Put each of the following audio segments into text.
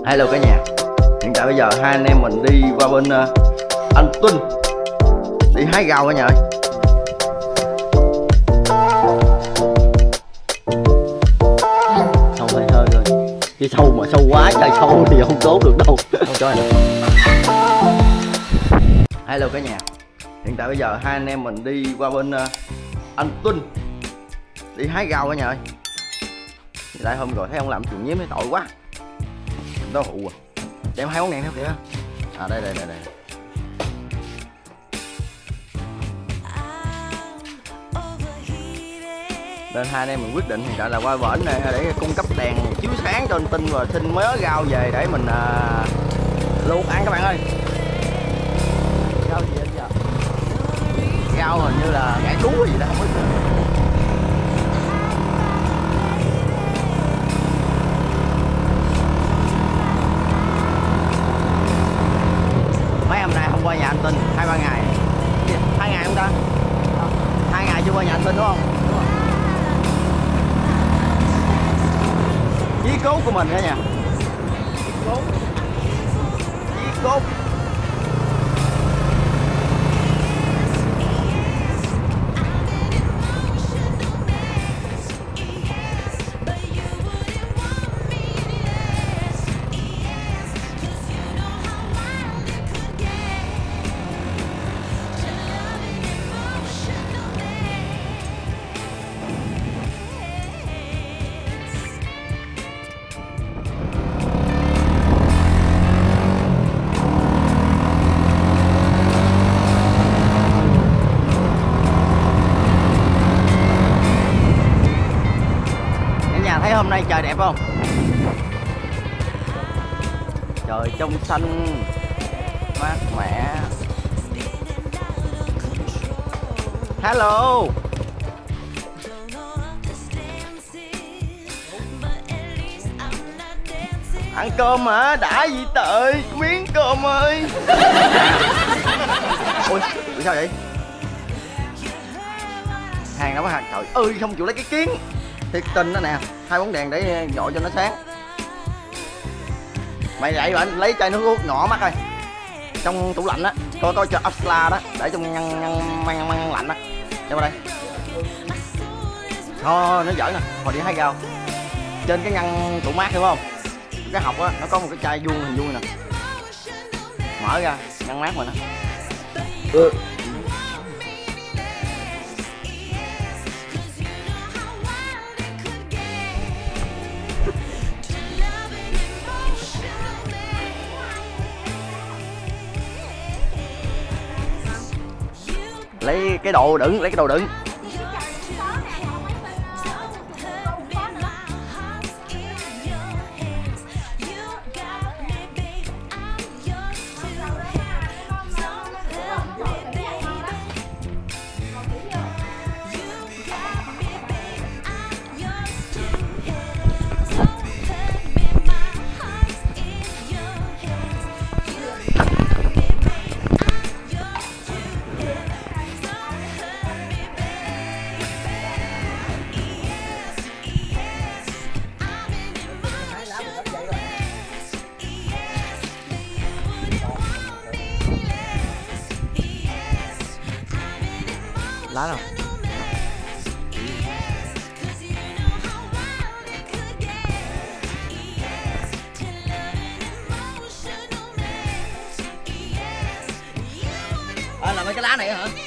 Hello cả nhà. Hiện tại bây giờ hai anh em mình đi qua bên anh Tuân đi hái rau cả nhà ơi. Không phải hơi thôi. Cái sâu mà sâu quá trời sâu thì không tốt được đâu. Không cho này. Hello cả nhà. Hiện tại bây giờ hai anh em mình đi qua bên anh Tuân đi hái rau cả nhà ơi. Lại hôm rồi thấy ông làm chuồng nhím thấy tội quá. Đó hụ à. Để em hai món đèn theo kìa. À đây. Nên hai anh em mình quyết định hiện tại là qua bển này để cung cấp đèn chiếu sáng cho anh Tinh và xin mớ rau về để mình luộc ăn các bạn ơi. Rau gì anh giờ? Rau hình như là ngải cứu gì đó không biết. Mấy hôm nay không qua nhà anh Tinh 2-3 ngày. 2 ngày không ta? 2 ngày chưa qua nhà anh Tinh đúng không? Chí cốt của mình đó nha. Chí cốt. Thấy hôm nay trời đẹp không? Trời trong xanh mát mẻ. Hello. Ăn cơm hả? Đã gì tợi miếng cơm ơi. Ui sao vậy? Hàng đâu có hàng. Trời ơi không chịu lấy cái kiến. Thiệt tình đó nè, 2 bóng đèn để dội cho nó sáng. Mày dậy bạn lấy chai nước uống nhỏ mắt coi. Trong tủ lạnh á, coi cho Asla đó, để trong ngăn lạnh á. Cho vào đây. Thôi nó giỡn nè, hồi đi hái rau. Trên cái ngăn tủ mát hiểu không? Cái hộc á, nó có một cái chai vuông hình vuông nè. Mở ra, ngăn mát mình á. Lấy cái đồ đựng, lá đâu. Là mấy cái lá này hả?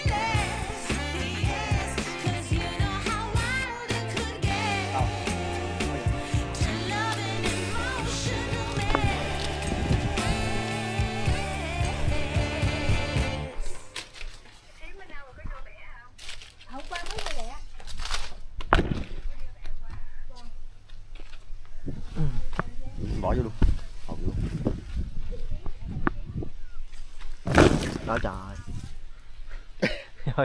Bỏ vô luôn. Đó trời. Thôi.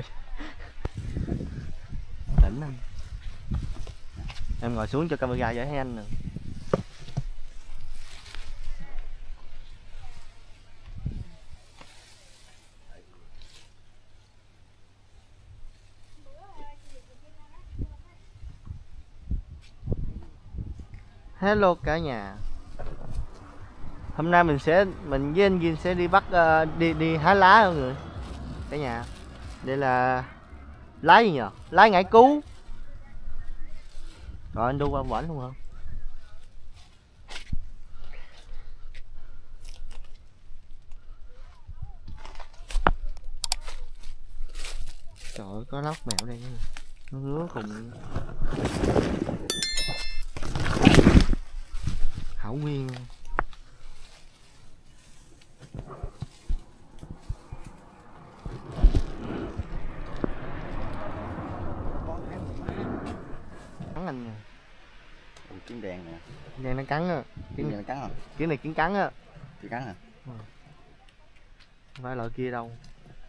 Tỉnh anh. Em ngồi xuống cho camera vậy thấy anh nè. Hello cả nhà. Hôm nay mình với anh Vin sẽ đi bắt đi hái lá mọi người. Cả nhà. Đây là lá gì nhờ? Lá ngải cứu. Rồi anh đu qua bển luôn hả? Trời ơi, có lóc mèo đây nữa. Nó ngứa cùng Hảo Nguyên. Cắn anh nè. Kiến đèn nè. Đèn nó cắn á. Kiến đèn nó cắn hả? Kiến này kiến cắn á. Kiến cắn hả? Không phải loại kia đâu.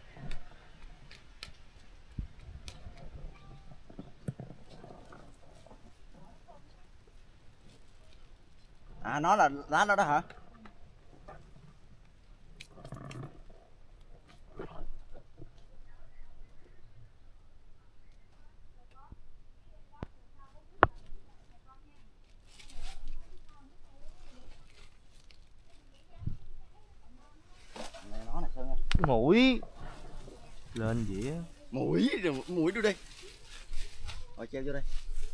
À, nó là lá đó đó hả? Nó nè Sơn ơi. Mũi lên dĩa. Mũi rồi, mũi đưa đây. Rồi treo vô đây.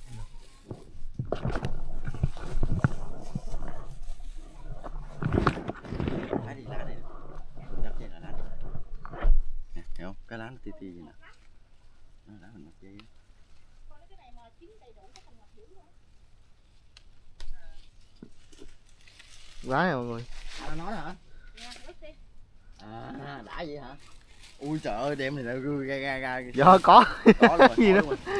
Lá đi, lá này. Đắp dây là lá này. Nè, hiểu không? Cái lá nó ti vậy nè. Nó lá mình đắp dây. Quá này mọi người. À, nói hả? À, đã vậy hả? Ui trời ơi, đem này là ra. Dạ có. Có luôn rồi, gì có đó. luôn rồi.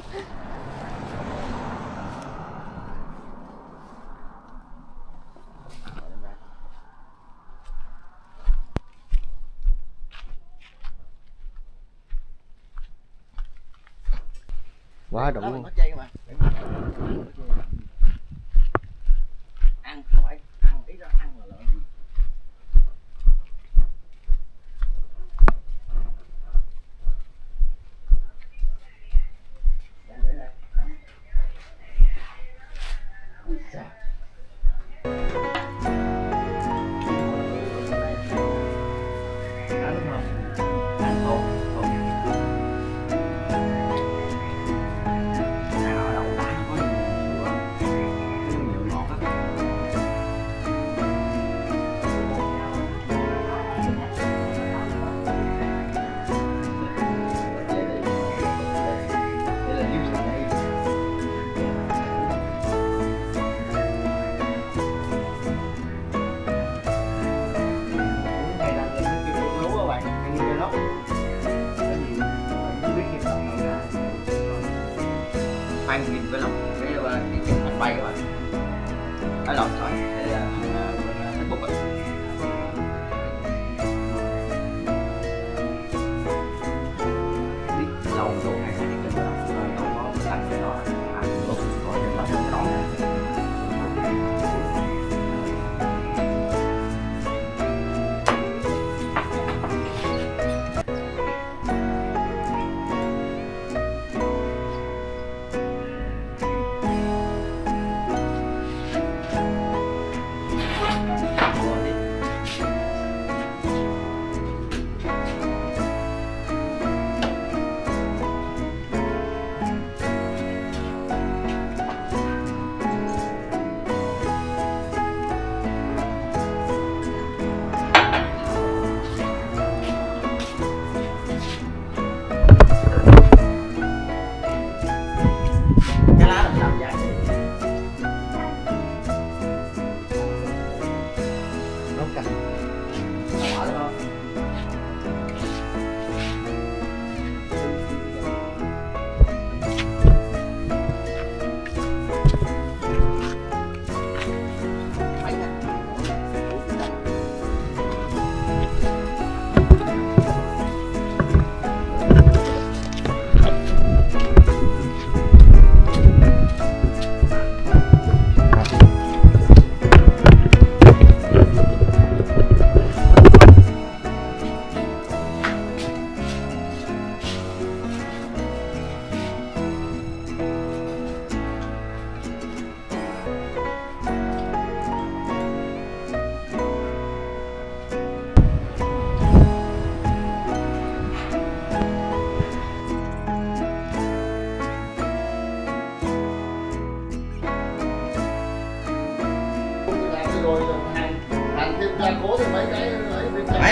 Quá đủ luôn. Ăn không phải ăn ý ra ăn là lợn. Khoan nhìn vlog cái hành bay các bạn. Ở lộn sorry, đây là bên Facebook ạ. Biết lâu rồi hay sẽ đi cái đó, đâu có thành cái đó, luôn rồi chúng ta không đón.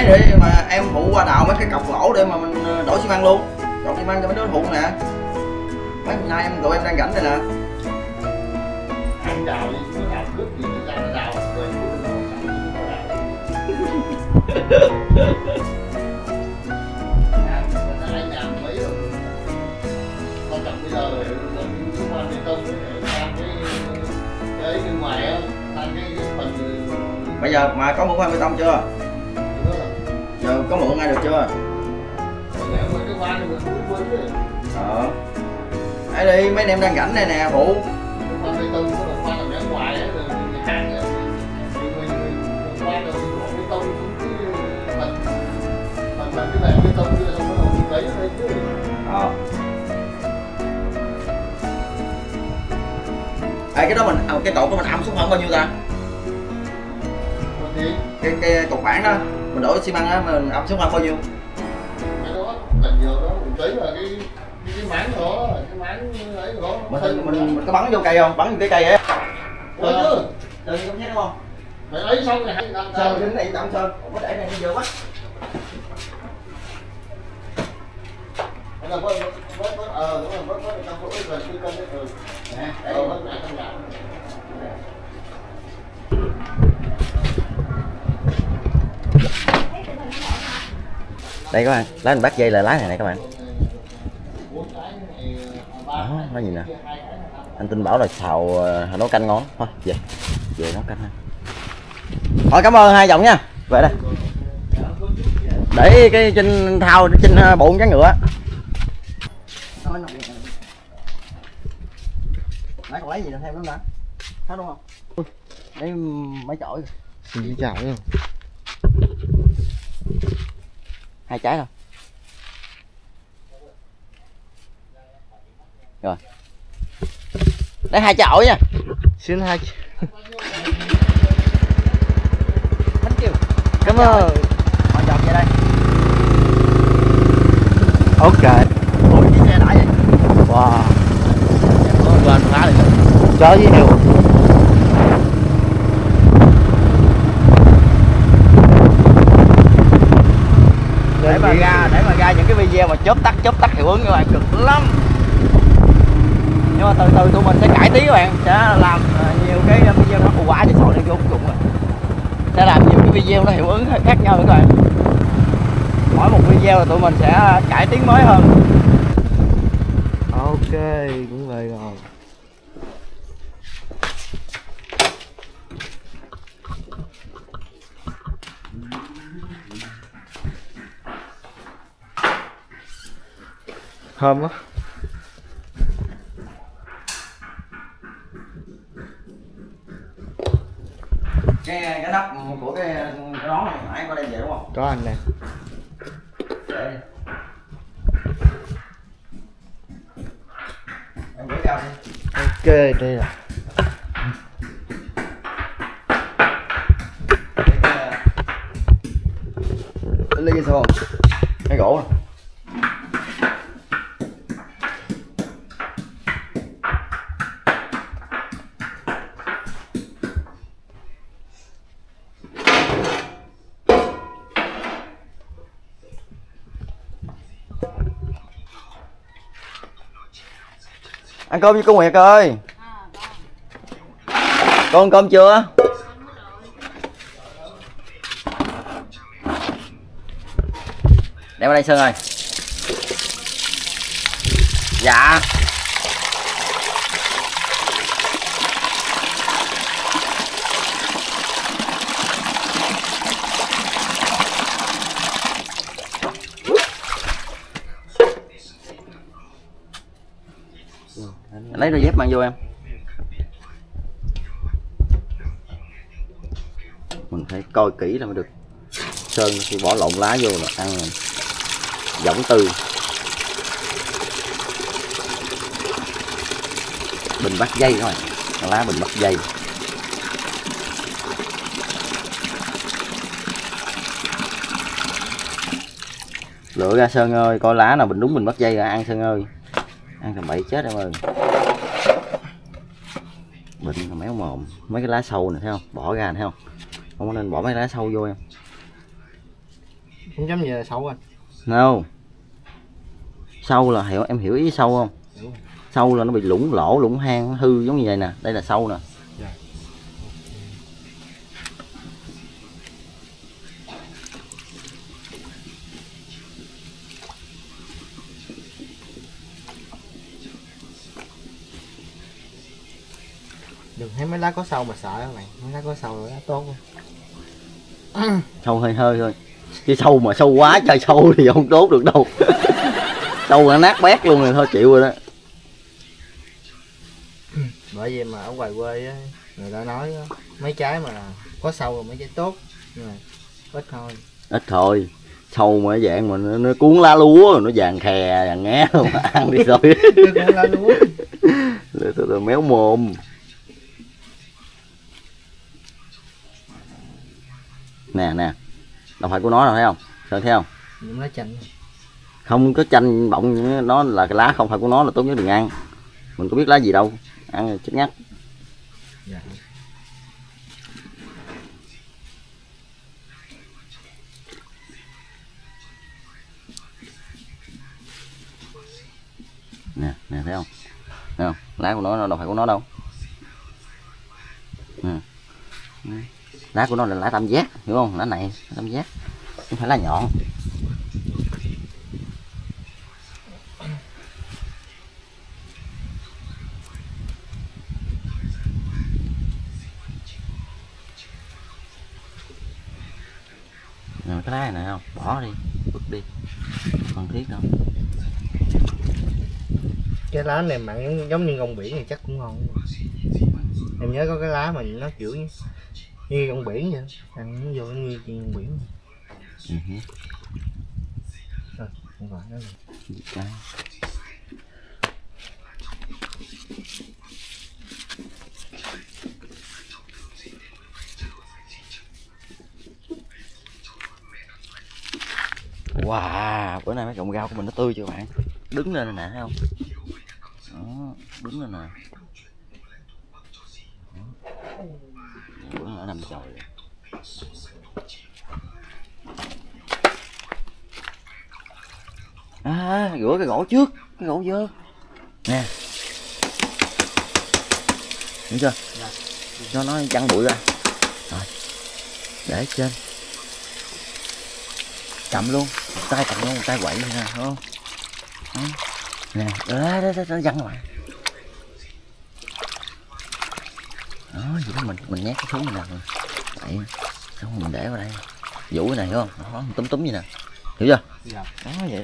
ấy để mà em phụ qua đào mấy cái cọc gỗ để mà mình đổ xi măng luôn, đổ xi măng cho mấy đứa phụ nè. Mấy hôm nay tụi em đang rảnh đây nè. Anh đào đi, nó đào cướp gì nó ra nó đào rồi anh làm mấy rồi. Quan trọng bây giờ mình xung quanh bê tông làm cái bên ngoài á, làm cái phần. Bây giờ mà có mượn khoan bê tông chưa? Giờ có mượn ai được chưa? Ấy đi, mấy anh em đang rảnh đây nè phụ. Cái đó mình cái cột của mình ẩm xuống khoảng bao nhiêu ta? Cái cột bản đó mình đổ xi măng á mình ẩm xuống khoảng bao nhiêu? Cái đó là nhiều đó, mình thấy là cái máng đó, cái máng ấy đó. Mình có bắn vô cây không? Bắn vô cái cây ấy. Có chứ. Trời không thấy đúng không? Mày lấy xong rồi hãy làm sao đến này tạm sơn, không có để này nó dơ quá. Là đúng rồi, vớt trong chỗ về tư cân đấy. Nè, vớt lại trong nhà. Đây các bạn, lá mình bắt dây là lá này nè các bạn. Đó, nó gì nè. Anh Tinh bảo là xào nấu canh ngon. Thôi, về nấu canh ha. Thôi cảm ơn hai giọng nha. Về đây. Để cái trên thao trên bụng cái ngựa. Nãy còn lấy gì nữa thêm nữa đã? Thấy đúng không? Lấy mấy chổi. Mấy chảo không? 2 trái thôi. Rồi. Lấy 2 chổi nha. Xin 2. Bánh kêu. Cảm ơn. Họ dọn về đây. Ok. Ủa chiếc xe đã vậy? Wow. Lên phá đi. Chó với heo. Để mà ra những cái video mà chớp tắt hiệu ứng các bạn cực lắm. Nhưng mà từ từ tụi mình sẽ cải tiến các bạn, sẽ làm nhiều cái video nó phụ quả cho sổ này vô cùng rồi. Sẽ làm nhiều cái video nó hiệu ứng khác nhau các bạn. Mỗi một video là tụi mình sẽ cải tiến mới hơn. Ok, cũng vậy rồi. Thơm quá. Cái nắp của cái nón này nãy có đem về đúng không? Có anh nè. Để đi. Em gửi cao đi. Ok, đây là. Lấy cái sao không? Cái gỗ này. Ăn cơm với cô Nguyệt ơi. Con ăn cơm chưa? Đem vào đây Sơn ơi. Dạ. Lấy đôi dép mang vô em. Mình phải coi kỹ là mới được. Sơn khi bỏ lộn lá vô là ăn võng tư. Bình bắt dây các bạn, lá bình bắt dây. Lựa ra Sơn ơi, coi lá nào bình đúng bình bắt dây ra ăn Sơn ơi. Ăn thằng bậy chết em ơi. Bình thằng méo mồm. Mấy cái lá sâu này thấy không? Bỏ ra thấy không? Không có nên bỏ mấy lá sâu vô em. Không giống như là sâu anh. No. Sâu là em hiểu ý sâu không? Đúng. Sâu là nó bị lủng lỗ, lủng hang, hư giống như vậy nè. Đây là sâu nè. Dạ. Đừng thấy mấy lá có sâu mà sợ các bạn, mấy lá có sâu là lá tốt không? Sâu hơi hơi thôi. Chứ sâu mà sâu quá trời sâu thì không tốt được đâu. Sâu là nát bét luôn rồi thôi chịu rồi đó. Bởi vì mà ở ngoài quê á, người ta nói á, mấy trái mà có sâu là mấy trái tốt, nhưng mà ít thôi. Ít thôi. Sâu mà dạng mà nó cuốn lá lúa, nó vàng khè, vàng ngé mà ăn đi rồi. Nó cũng lá lúa. Rồi méo mồm. Nè nè. Đâu phải của nó đâu thấy không? Sơn thấy không? Những lá chanh. Không có chanh bọng, nó là cái lá không phải của nó là tốt nhất đừng ăn. Mình có biết lá gì đâu, ăn là chết ngắt. Dạ. Nè nè thấy không? Thấy không? Lá của nó đâu phải của nó đâu. Nè. Lá của nó là lá tam giác, hiểu không? Lá này lá tam giác, không phải lá nhọn. Rồi cái lá này không, bỏ đi, vứt đi, không cần thiết đâu. Cái lá này mặn giống như rong biển thì chắc cũng ngon. Em nhớ có cái lá mà nó kiểu như rong biển vậy, ăn nó vô như rong biển. Rồi, không phải đó rồi. Wow, bữa nay mấy cọng rau của mình nó tươi chưa các bạn? Đứng lên nè, thấy không? Đó, đứng lên nè. Bữa nay nó nằm trời. À, rửa cái gỗ trước, cái gỗ dơ. Nè. Hiểu chưa? Cho nó văng bụi ra. Rồi. Để trên. Cầm luôn, một tay cầm luôn, một tay quậy nè, thấy không? Đó. Nè, đó văng ngoài. Đó, vậy đó mình nhét cái xuống này nè. Vậy, xong mình để vào đây. Vũ cái này hiểu không? Đó, túm túm vậy nè. Hiểu chưa? Dạ. Đó, vậy đó.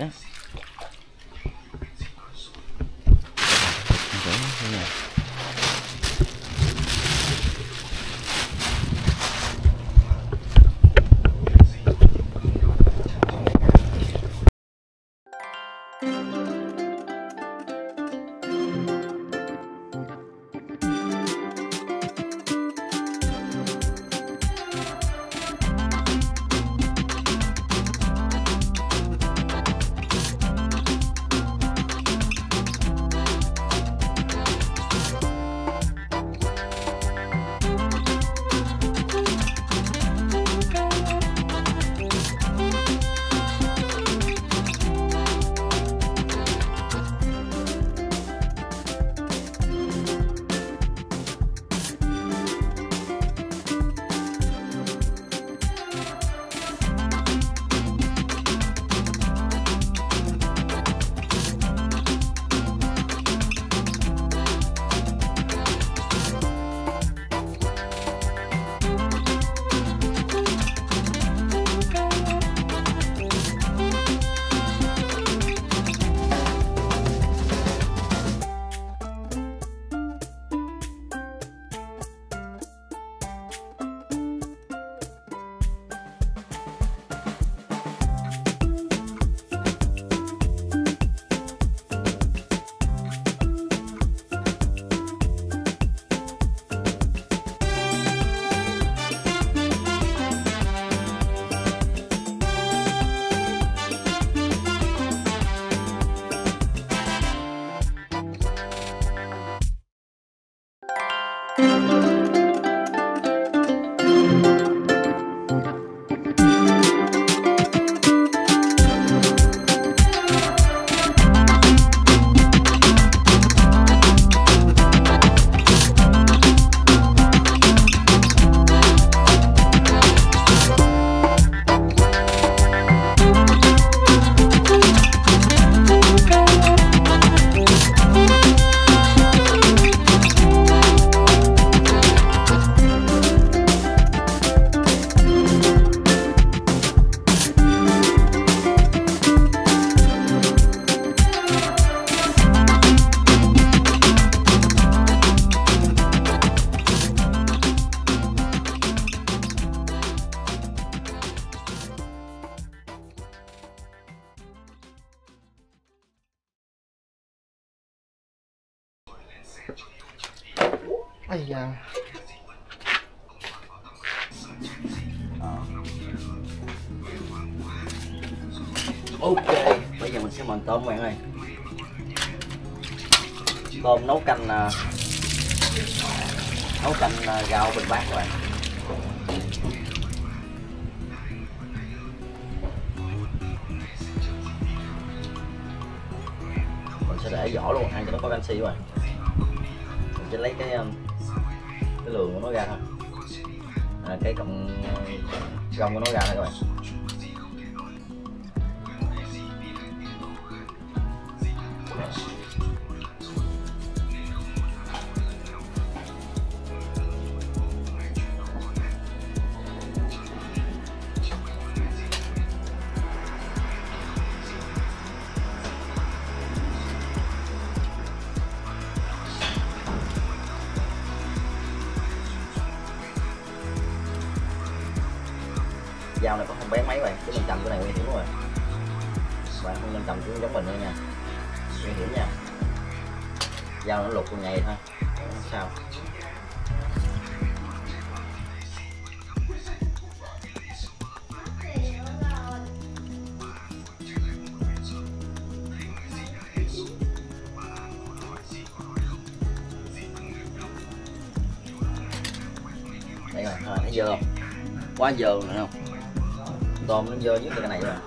Ây da. Ok, bây giờ mình sẽ mần tôm các bạn ơi. Tôm nấu canh gạo bình bát các bạn. Mình sẽ để vỏ luôn, ăn cho nó có canxi các bạn. Mình sẽ lấy cái lường của nó ra thôi, cái cọng gông của nó ra thôi các bạn. Dao này có không bén mấy vậy, chứ mình cầm cái này nguy hiểm rồi. Bạn không nên cầm cũng giống mình nữa nha, nguy hiểm nha. Dao nó lục con nhầy thôi, không sao. Đây rồi, thấy dơ không? Quá dơ nữa không? Tôm nó dơ nhất là cái này rồi.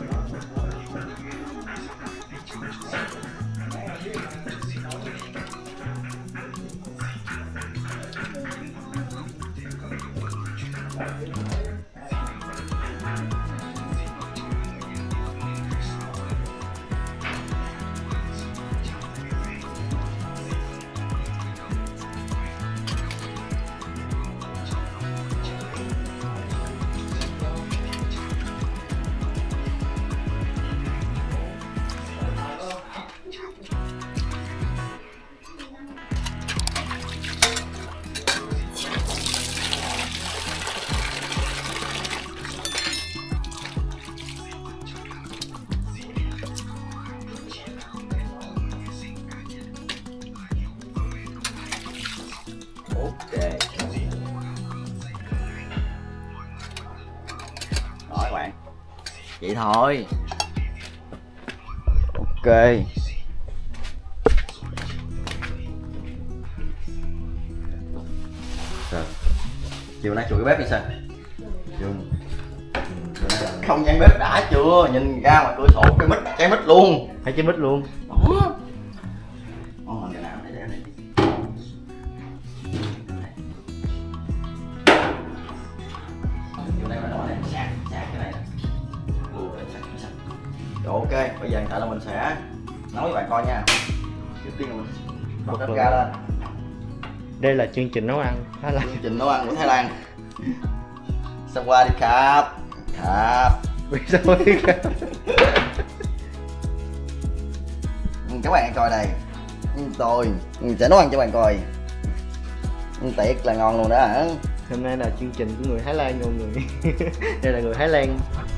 Ok. Đó các bạn. Vậy thôi. Ok. Rồi. Chiều nay chùi cái bếp đi sao? Không gian bếp đã chưa? Nhìn ra ngoài cửa sổ cháy mít luôn. Phải cháy mít luôn. Đó. Ok, bây giờ hiện tại là mình sẽ nấu với bạn coi nha. Trước tiên là mình bật bếp ga lên. Đây là chương trình nấu ăn Thái Lan. Chương trình nấu ăn của Thái Lan. Xong qua đi Kháp. Các bạn coi đây. Tôi sẽ nấu ăn cho bạn coi. Tiệc là ngon luôn đó hả? Hôm nay là chương trình của người Thái Lan mọi người. Đây là người Thái Lan.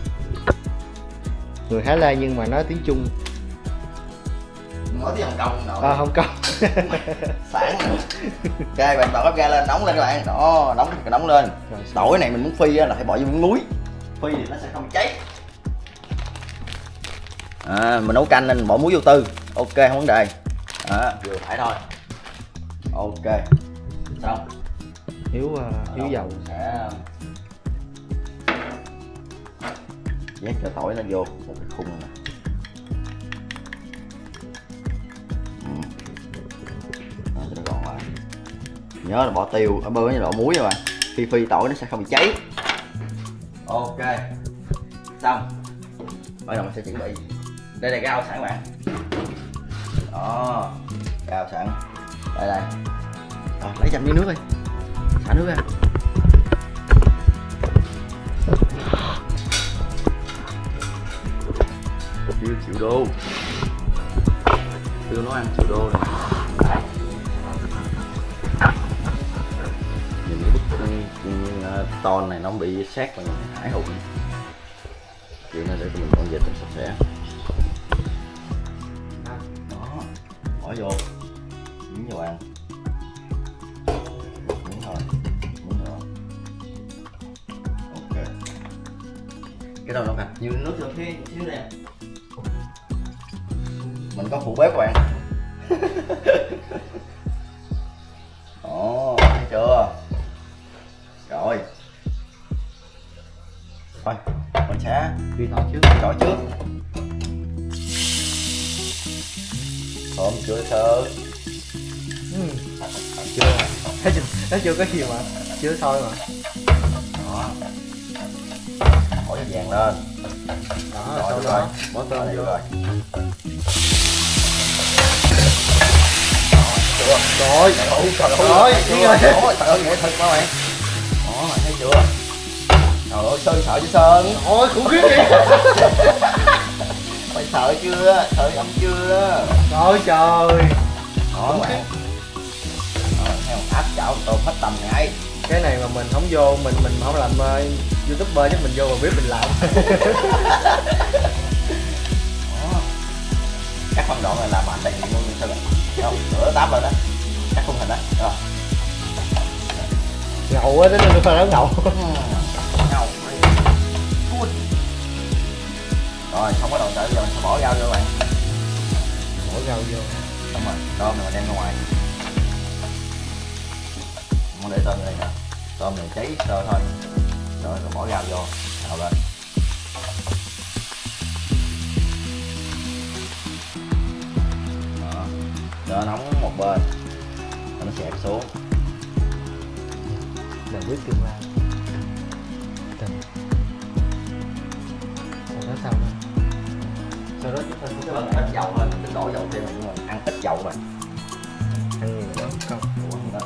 Người Thái Lan nhưng mà nói tiếng Trung. Nói tiếng Hồng Kông rồi. Hồng Kông. Sáng. Ok, bạn bật bếp ga lên, nóng lên các bạn. Đó, nóng lên. Tỏi này mình muốn phi là phải bỏ vô miếng muối. Phi thì nó sẽ không cháy. Mình nấu canh nên mình bỏ muối vô tư. Ok, không vấn đề. Vừa phải thôi. Ok. Xong. Thiếu dầu. Sẽ vét cho tỏi nó vô một cái khung này. Cho nó gọn lại. Nhớ là bỏ tiêu ở bơ với độ muối rồi bạn. Khi phi tỏi nó sẽ không bị cháy. Ok. Xong. Bây giờ mình sẽ chuẩn bị. Đây là rau sẵn bạn. Đó. Rau sẵn. Đây. Rồi, lấy chậm miếng nước đi. Xả nước ra. Chịu đô. Chưa nấu ăn chịu đô rồi. Nhìn cái bức ton này nó bị sát bằng hải hùng. Chuyện này để tụi mình dọn dẹp sạch sẽ. Đó, bỏ vô. miếng cho bạn. Một miếng thôi, miếng nữa. Ok. Cái đầu nó cạch nhiều nước cho xíu nè. Mình có phụ bếp các bạn. Ồ, thấy chưa? Rồi. Thôi, mình sẽ đi tỏi trước. tỏi trước. Thơm chưa sơ. Chưa. Nó chưa có gì mà. Chưa thôi mà. Đó. Bỏ cái vàng lên. Đó, Rồi, sau được đó rồi. bỏ tôm Đây vô. rồi. Rồi, Trời ơi, trời ơi. trời ơi, nghệ thuật các bạn. Đó, thấy chưa? Trời ơi, Sơn sợ chứ Sơn. Ôi, khủng khiếp vậy. Mày sợ chưa? Sợ ấm chưa? Trời trời. Đó các bạn. Rồi, theo áp chảo tôm hết tầm ngay. Cái này mà mình không vô, mình không làm YouTuber chắc mình vô mà biết mình làm. Đó. Các phân đoạn này làm mạnh đại diện luôn như sao vậy? Không, lửa táp lên đó. Cắt khung hình đó. Rồi. Ngầu á, đến nó phải nó ngầu. Ngầu. Rồi, xong cái đầu sợi giờ mình sẽ bỏ rau vô các bạn. Bỏ rau vô. Xong rồi, tôm này mình đem ra ngoài. Không để tôm đây nè. Tôm này cháy sơ thôi. Rồi bỏ rau vô, xào lên. Đó. Cho nó nóng một bên. Nó xẹp xuống. Đừng biết tương lai. Tình. Sau đó sao nữa? Sau đó chúng ta sẽ Cho ít dầu thôi, mình tính đổ dầu thêm nhưng mình ăn ít dầu mà. ăn nhiều đó không? Ủa, đó.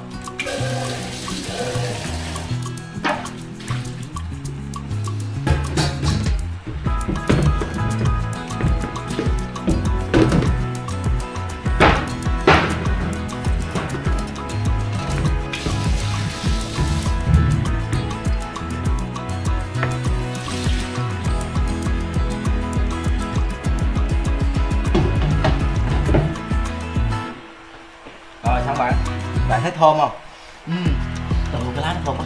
Rồi xong bạn, bạn thấy thơm không? Từ cái lá nó thơm á.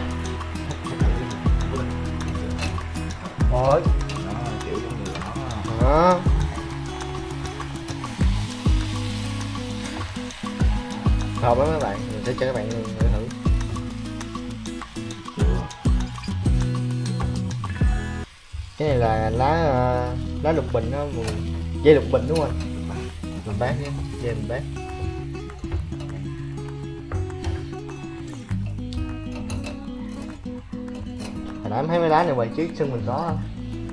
Ôi. Nó kiểu giống như nó. Đó. Hợp lắm các bạn, mình sẽ cho các bạn thử. Cái này là lá lục bình đó, dây lục bình đúng không? Mình bán nhé, dây mình bán. Hồi nãy em thấy mấy lá này ngoài chứ sân mình có không?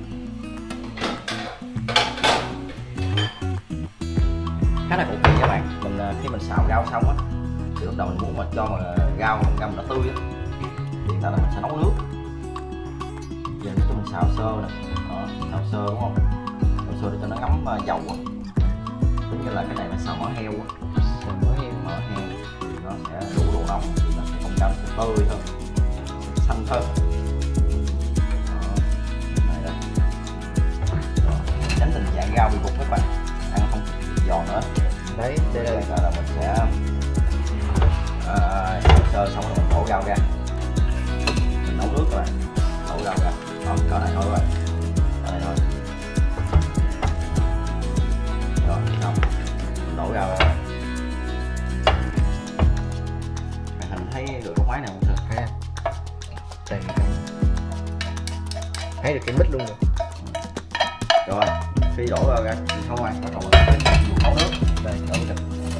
Khá là cầu kỳ các bạn. Mình khi mình xào rau xong á thì lúc đầu mình muốn mà cho mà rau nó tươi á thì ta là mình sẽ nấu nước. Giờ cho mình xào sơ nè. Đó, xào sơ đúng không? Xào sơ để cho nó ngấm dầu á. Giống như là cái này là xào mỡ heo á. Xào mỡ heo. Mỡ heo thì nó sẽ đủ độ nóng thì nó sẽ không cam sẽ tươi hơn, xanh hơn. Này đây. Đó, tránh tình trạng rau bị bục các bạn, ăn không giòn nữa. Đấy, đây Đây là là mình sẽ xào sơ xong rồi mình đổ rau ra, mình nấu nước các bạn, đổ rau ra. Đó, cỡ này thôi các bạn, cỡ này thôi. Rồi xong mình đổ rau ra. Hình thấy được cái máy này không thưa? ha. Đây. Thấy được cái mít luôn rồi. Rồi khi đổ rau ra thì không ai bắt đầu mình nấu nước. Đây đổ ra.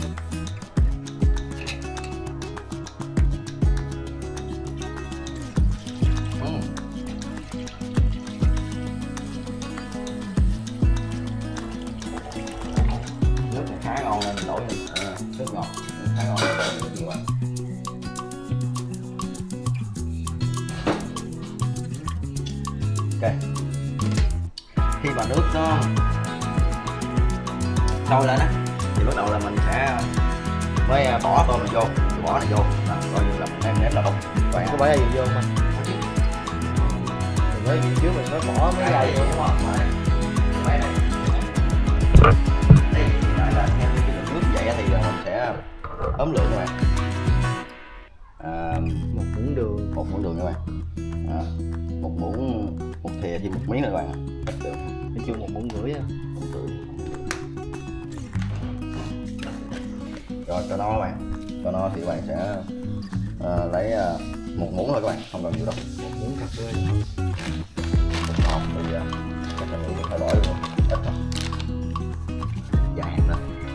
Nước khá ngon nên mình đổ nước ngọt, khá ngon nên nhiều bạn. Ok, khi mà nước nó sôi lên á thì bắt đầu là mình sẽ mới bỏ tôm này vô, bỏ này vô, đó, coi như là mình nêm là đúng. Rồi Có bỏ ra gì vô không anh? Mình mới gì trước mình mới bỏ mấy rau vô. đúng không? Mấy này đây hiện tại là theo cái lượng nước vậy thì mình sẽ ốm lượng các bạn. Một muỗng đường. Một muỗng đường các bạn. Một muỗng, một thìa thì một miếng nữa các bạn. Ít đường. Nói chung 1,5 muỗng á. Rồi cho no các bạn. Cho no thì các bạn sẽ lấy 1 muỗng thôi các bạn, không cần nhiều đâu. 1 muỗng cà phê. Một hộp bây giờ chắc là những phải bỏ luôn. Ít thôi. Dài lên.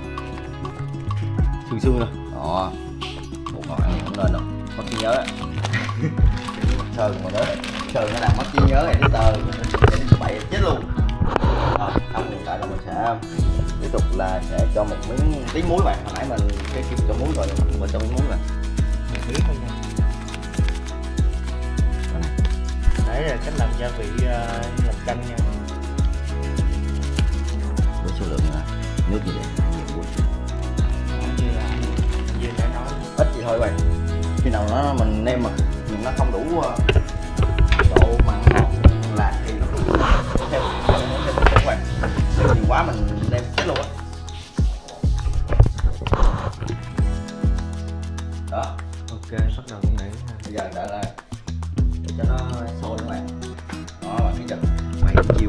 Xương thôi. Đó. Một ngọn này không nên đâu. Mất trí nhớ. Sơn mà đó. Sơn nó làm mất trí nhớ này thứ tờ. Để bậy chết luôn. Xong hiện tại là mình sẽ tiếp tục là sẽ cho một miếng tí muối bạn. Hồi nãy mình cái kịp cho muối rồi, mình cho miếng muối rồi. Một miếng thôi nha. Đấy là cách làm gia vị làm canh nha. Với số lượng nước như vậy nhiều quá. Như đã nói Ít gì thôi các bạn. Khi nào mình nêm mà nó không đủ độ mặn ngọt lạc thì nó theo các bạn. Nhiều quá mình nêm chết luôn á. Đó. ok, bắt đầu con này. Bây giờ đã là để cho nó sôi các bạn. Đó, bạn thấy chưa? Bảy chiều.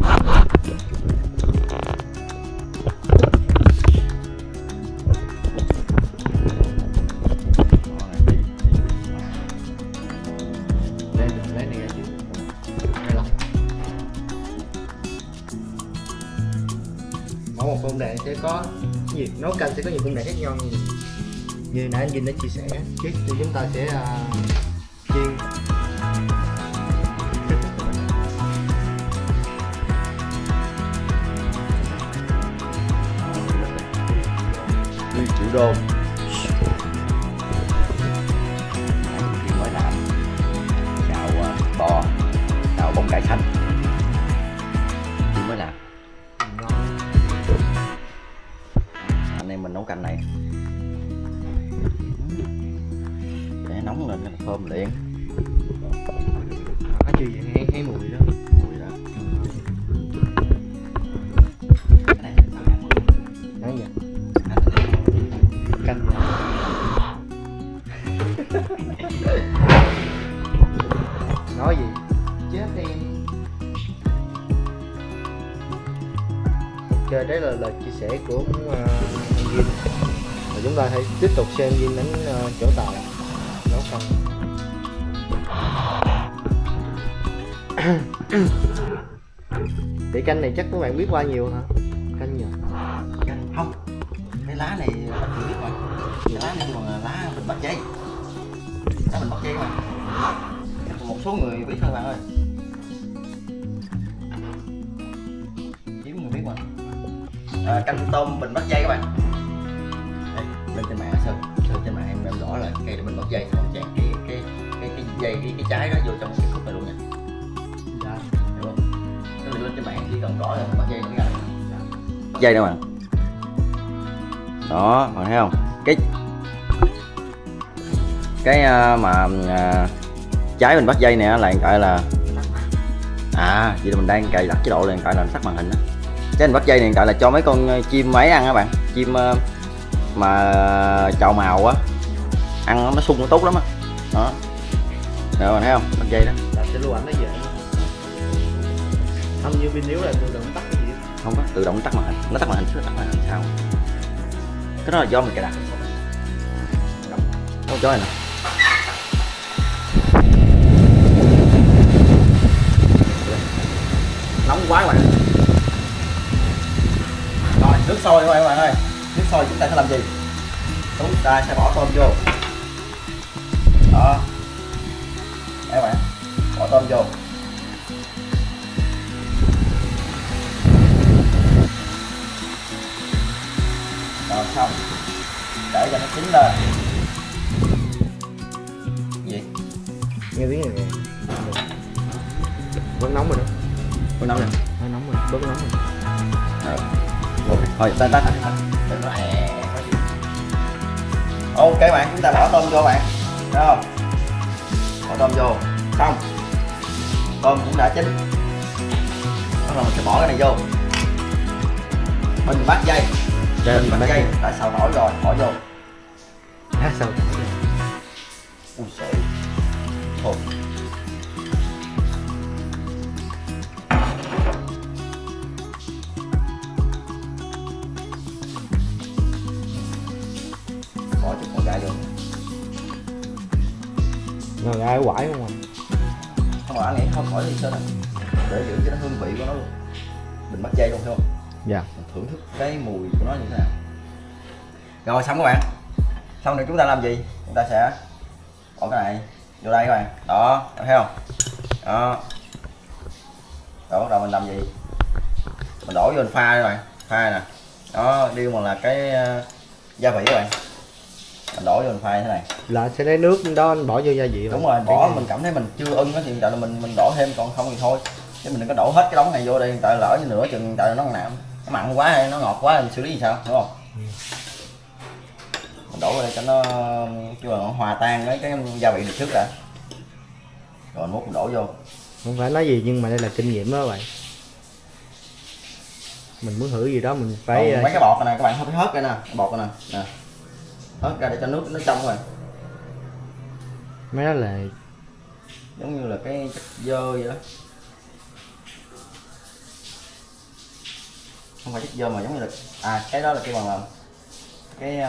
Lấy này ra chứ. Mỗi một công đoạn sẽ có nhiều, nấu canh sẽ có nhiều công đoạn khác nhau như nãy anh Vinh đã chia sẻ. Trước thì chúng ta sẽ chiên. Triệu đô mới làm xào bò, xào bông cải xanh mới làm. Anh em mình nấu canh này để nóng lên nó thơm liền. Có chưa vậy thấy mùi đó. Mùi đó. Đấy vậy. Canh vậy. Nói gì? Chết em. Ok, đấy là lời chia sẻ của anh Vinh. Và chúng ta hãy tiếp tục xem Vinh đánh chỗ tàu nấu canh. Để canh này chắc các bạn biết qua nhiều hả? Canh nhờ. Canh không. Cái lá này bạn chưa biết mà. Cái lá này còn là lá bình bát chay. Lá bình bát chay mà. Một số người biết thôi bạn ơi. Kiếm người biết mà. Canh tôm bình bát chay các bạn. Đây, lên trên mạng sơn trên mạng em rõ là cây bình bát chay còn chèn cái dây cái trái đó vô trong cái khúc này luôn nha. Dạ. Hiểu không? Nó lên trên mạng chỉ cần gõ là bình bát chay nó ra. Dây đâu bạn. Đó, bạn thấy không? Cái mà trái bình bắt dây này là gọi là vậy là mình đang cài đặt chế độ là gọi là tắt màn hình đó. Trái bình bắt dây này gọi là cho mấy con chim ấy ăn các bạn, chim mà chào màu á, ăn nó sung nó tốt lắm á. Đó, rồi bạn thấy không? Bắt dây đó. Làm cho lưu ảnh nó dễ. Không như Vinh nếu là tự động tắt cái gì đó. Không có tự động tắt màn hình, nó tắt màn hình chứ tắt màn hình sao? Cái đó là do mình cài đặt. Không cho này nè. Nóng quá các bạn. Rồi nước sôi các bạn ơi. Nước sôi chúng ta sẽ làm gì? Chúng ta sẽ bỏ tôm vô. Đó. Đây các bạn. Bỏ tôm vô. Rồi xong. Để cho nó chín lên. Gì? Nghe tiếng này nè. Vẫn nóng rồi đó. Vẫn nóng rồi. Hơi nóng rồi, bớt nóng rồi. Rồi. Thôi tắt. Đừng có ok bạn, chúng ta bỏ tôm vô bạn. Thấy không? Bỏ tôm vô. Xong. Tôm cũng đã chín. Bắt đầu mình sẽ bỏ cái này vô. Mình bắt dây. Mình bắt dây đã xào tỏi rồi, bỏ vô. Sao ui sợ thôi. Bỏ chút con gai vô. ngồi ai quải không à? Không anh nghĩ không khỏi đi sơn để giữ cho nó hương vị của nó luôn. Mình bắt dây luôn thấy không? Dạ. Mình thưởng thức cái mùi của nó như thế nào. Rồi xong các bạn. Xong rồi chúng ta làm gì? Chúng ta sẽ bỏ cái này vô đây các bạn. Đó, thấy không? Đó. Rồi bắt đầu mình làm gì? Mình đổ vô mình pha đây các bạn. Pha nè. Đó, điều mà là cái gia vị các bạn. Mình đổ vô mình pha như thế này. Là sẽ lấy nước đó anh bỏ vô gia vị. Đúng rồi, bỏ mình cảm thấy mình chưa ưng á thì hiện tại là mình đổ thêm, còn không thì thôi. Chứ mình đừng có đổ hết cái đống này vô đây, hiện tại lỡ như nửa chừng tại nó nặng, nó mặn quá hay nó ngọt quá thì xử lý gì sao, đúng không? Mình đổ vào đây cho nó chứ là nó hòa tan với cái gia vị được trước đã. Rồi múc mình đổ vô. Không phải nói gì nhưng mà đây là kinh nghiệm đó các bạn. Mình muốn thử gì đó mình phải mấy cái bọt này các bạn phải hớt ra nè, cái bọt này nè. Hớt ra để cho nước nó trong rồi. mấy đó là Giống như là cái chất dơ vậy đó. Không phải chất dơ mà giống như là cái đó là cái bằng cái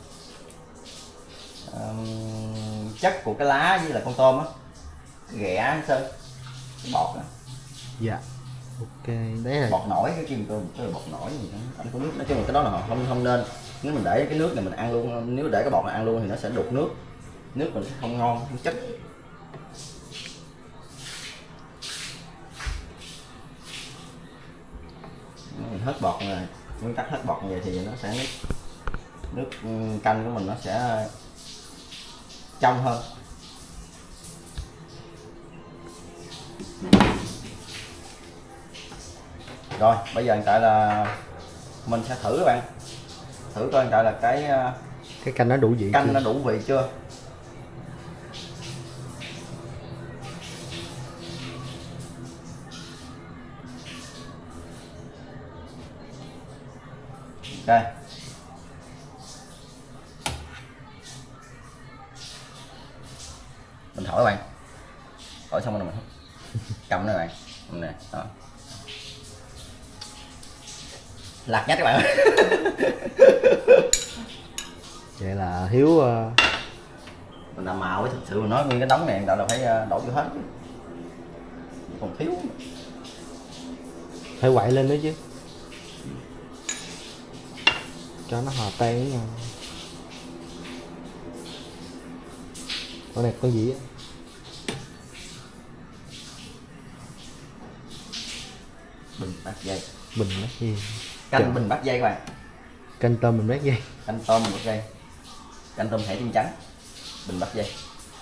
chất của cái lá với là con tôm á, ghẹ sơn cái bọt đó. dạ. Ok, đấy là Bọt nổi cái kim tôm, cái bọt nổi gì đó. Anh có nước nói chung là cái đó là không nên. Nếu mình để cái nước này mình ăn luôn, nếu để cái bọt này ăn luôn thì nó sẽ đục nước, nước mình sẽ không ngon, không chất. Mình hết bọt này, nguyên tắc hết bọt như vậy thì nó sẽ nước canh của mình nó sẽ trong hơn. Rồi bây giờ hiện tại là mình sẽ thử các bạn, thử coi hiện tại là cái canh nó đủ vị canh chưa? nó đủ vị chưa. Ok. Mình thổi các bạn. Thổi xong rồi mình hút. Cầm đây các bạn. Nè, đó. Lạc nhất các bạn. Vậy là Hiếu Mình làm màu ấy, thực sự mình nói nguyên cái đống này là phải đổ vô hết. Còn thiếu. phải quậy lên nữa chứ. Cho nó hòa tan với nhau. Con này con gì á? Bình bát dây. Bình bát dây. Canh bình bát dây các bạn. Canh tôm bình bát dây. Canh tôm bình bát dây. Canh tôm thẻ chân trắng. Bình bát dây.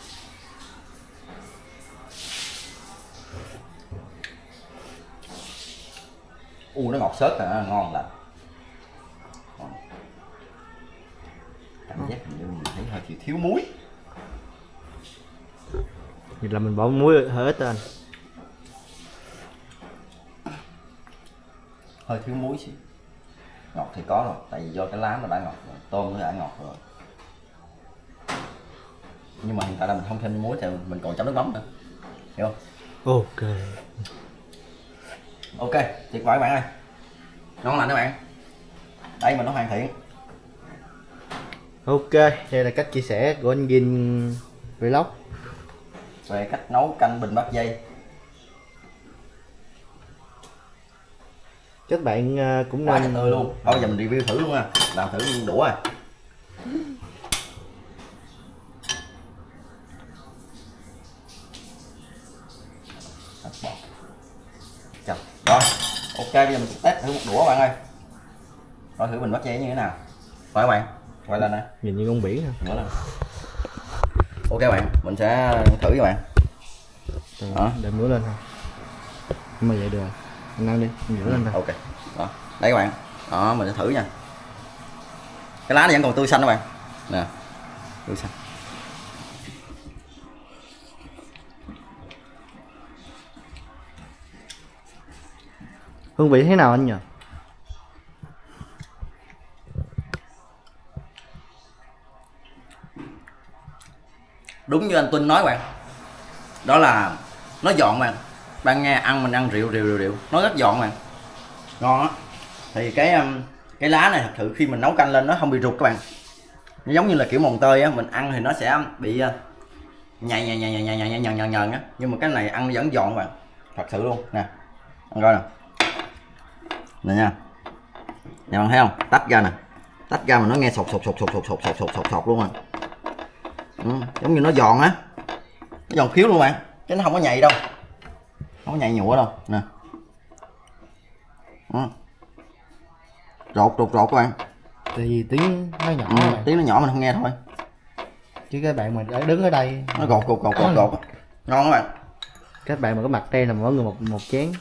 Nó ngọt xớt à, ngon lành. Cảm giác như mình thấy hơi thiếu muối. Vậy là mình bỏ muối hơi ít anh. Hơi thiếu muối xíu. Ngọt thì có rồi, tại vì do cái lá nó đã ngọt rồi, tôm nó đã ngọt rồi. Nhưng mà hiện tại là mình không thêm muối thì mình còn chấm nước mắm nữa, hiểu không? Ok. Ok, tuyệt vời các bạn ơi. Ngon lành các bạn. Đây mình nó hoàn thiện. Ok, đây là cách chia sẻ của anh Vinh Vlog về cách nấu canh bình bát dây. các bạn cũng Quá nên tươi luôn. Thôi giờ mình review thử luôn nha, làm thử đũa à. Rồi, ok bây giờ mình sẽ test thử một đũa bạn ơi. Rồi thử bình bát dây như thế nào. Rồi các bạn, quay lên nè. nhìn như con biển Nữa lên. Ok các bạn, mình sẽ thử các bạn. ha. Để mửa lên thôi. Nhưng mà vậy được. Anh ăn đi, mửa lên thôi. Ok. Đó. Đây các bạn. Đó, mình sẽ thử nha. Cái lá này vẫn còn tươi xanh các bạn. Nè. Tươi xanh. Hương vị thế nào anh nhỉ? đúng như anh Tuân nói bạn, đó là nó giòn bạn. Bạn nghe ăn mình ăn rượu, nó rất giòn bạn, ngon á. Thì cái lá này thật sự khi mình nấu canh lên nó không bị rụt các bạn. Nó giống như là kiểu mồng tơi á, mình ăn thì nó sẽ bị nhằn á, nhưng mà cái này ăn vẫn giòn bạn, thật sự luôn nè. Ăn coi nè, nè nha, nè bạn thấy không, tách ra nè, tách ra mà nó nghe sột luôn à. Giống như nó giòn á, nó giòn khiếu luôn bạn, chứ nó không có nhầy đâu, không có nhầy nhụa đâu nè. Rột các bạn. Tại vì tiếng nó nhỏ, tiếng nó nhỏ mình không nghe thôi, chứ các bạn mà đứng ở đây nó gột ngon các bạn. Các bạn mà có mặt đây là mỗi người một chén.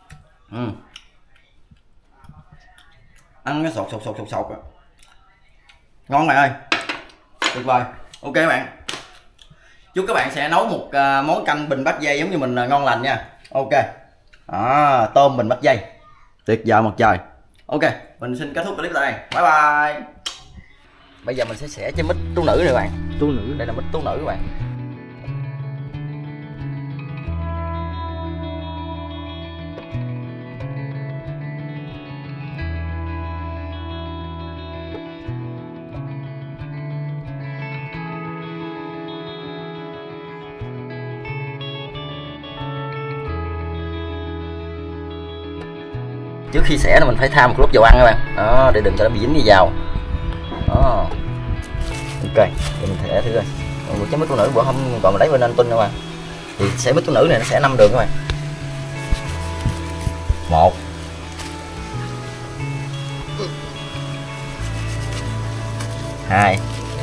Ăn cái sột à. Ngon bạn ơi, tuyệt vời. Ok các bạn, chúc các bạn sẽ nấu một món canh bình bát dây giống như mình ngon lành nha. Ok, tôm bình bát dây tuyệt vời mặt trời. Ok, mình xin kết thúc clip tại đây, bye bye. Bây giờ mình sẽ xẻ cái mít tú nữ này các bạn. Tú nữ, đây là mít tú nữ các bạn. Trước khi xẻ là mình phải tha một lúc dầu ăn các bạn, đó, để đừng cho nó bị dính đi vào. Đó. Ok, thì mình thẻ thử coi. Một trái mít tú nữ bữa không còn mình lấy bên anh Tuân các bạn. Thì xẻ mít tú nữ này nó sẽ 5 đường các bạn. 1 2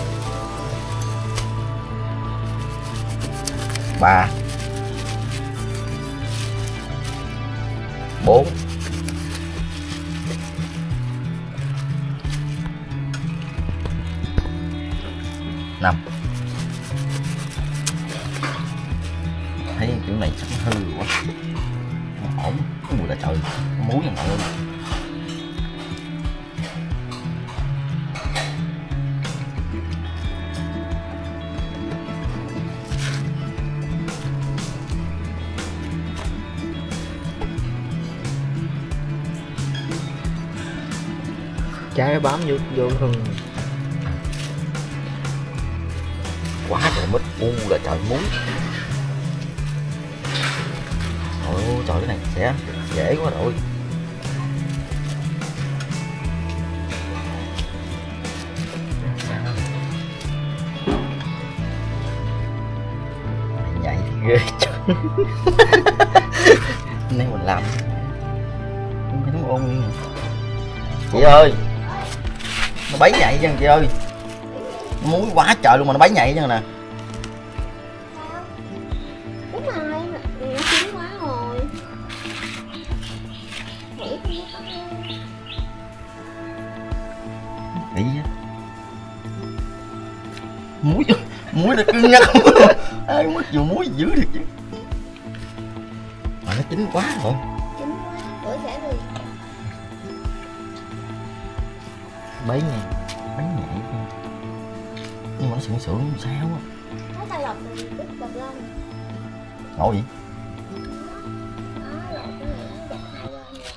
3 4 5. Thấy kiểu này chắc hư quá, không ổn. Cái mùi là trời, cái muối này mọi người. trái bám vô hừng. Quá trời mít, là trời muối. Ôi trời, cái này sẽ dễ quá rồi. Nhảy thì ghê trời. Nếu mình làm không phải nó ôn như này. Chị ơi, nó bấy nhạy chứ chị ơi, muối quá trời luôn mà nó bấy nhạy chứ nè. Đúng rồi, chín quá rồi. Nghĩ á, muối nó cứng nhắc. Ai mất dù muối dữ thiệt chứ. Mà nó chín quá rồi. Chín quá, bữa sẽ đi. Bấy nhạy, nhưng mà nó sượng sao á. Nó tay lọc từ đứt bật lên. Ngộ vậy? Đó, lọc cái này nó giật hai bên vậy.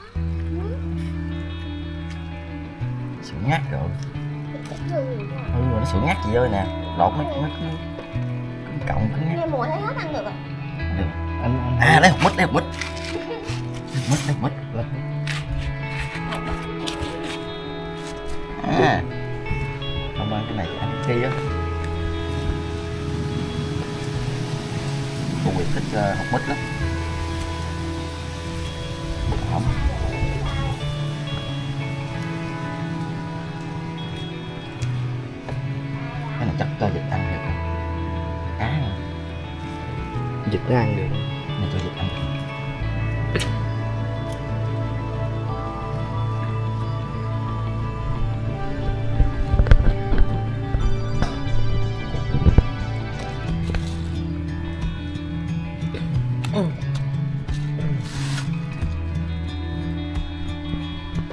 Đó. Sượng ngắt rồi. Rồi Nó sượng ngắt chị ơi nè. Lột mấy cứng cộng cứng ngắt. nghe mùi thấy hết ăn được rồi. Được. anh Lấy hột mít. Lấy hột mít. Không ăn cái này ăn kia á. Cô Nguyệt thích hột mít lắm. Không. Cái này chắc cho vịt ăn được không? Cá nè. vịt nó ăn được. Này cho vịt ăn.